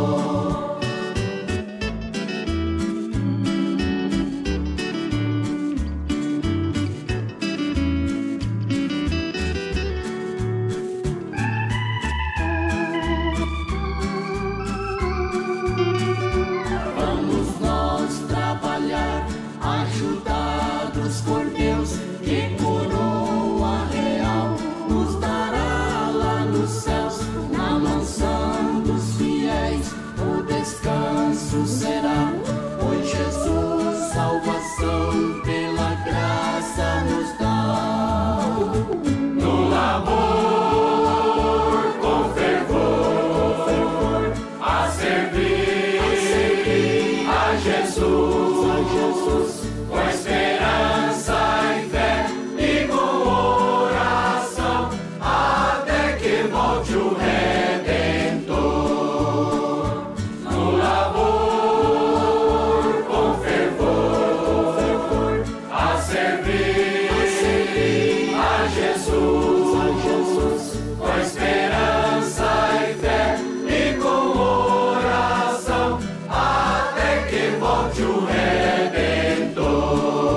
Ajudados por Deus, que coroa real nos dará lá nos céus, na mansão dos fiéis, o descanso será, pois Jesus salvação pela graça nos dá. No amor, com fervor, a servir a Jesus. Com esperança e fé e com oração, até que volte o Redentor. No labor, com fervor, a servir a Jesus. Com esperança e fé e com oração, até que volte o Redentor.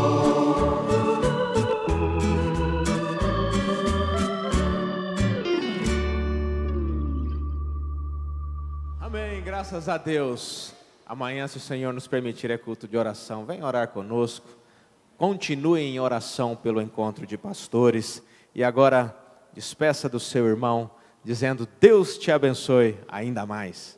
Graças a Deus. Amanhã, se o Senhor nos permitir, é culto de oração. Venha orar conosco. Continue em oração pelo encontro de pastores. E agora, despeça do seu irmão, dizendo: Deus te abençoe ainda mais.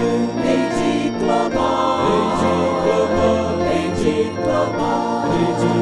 Vem de clamar, vem de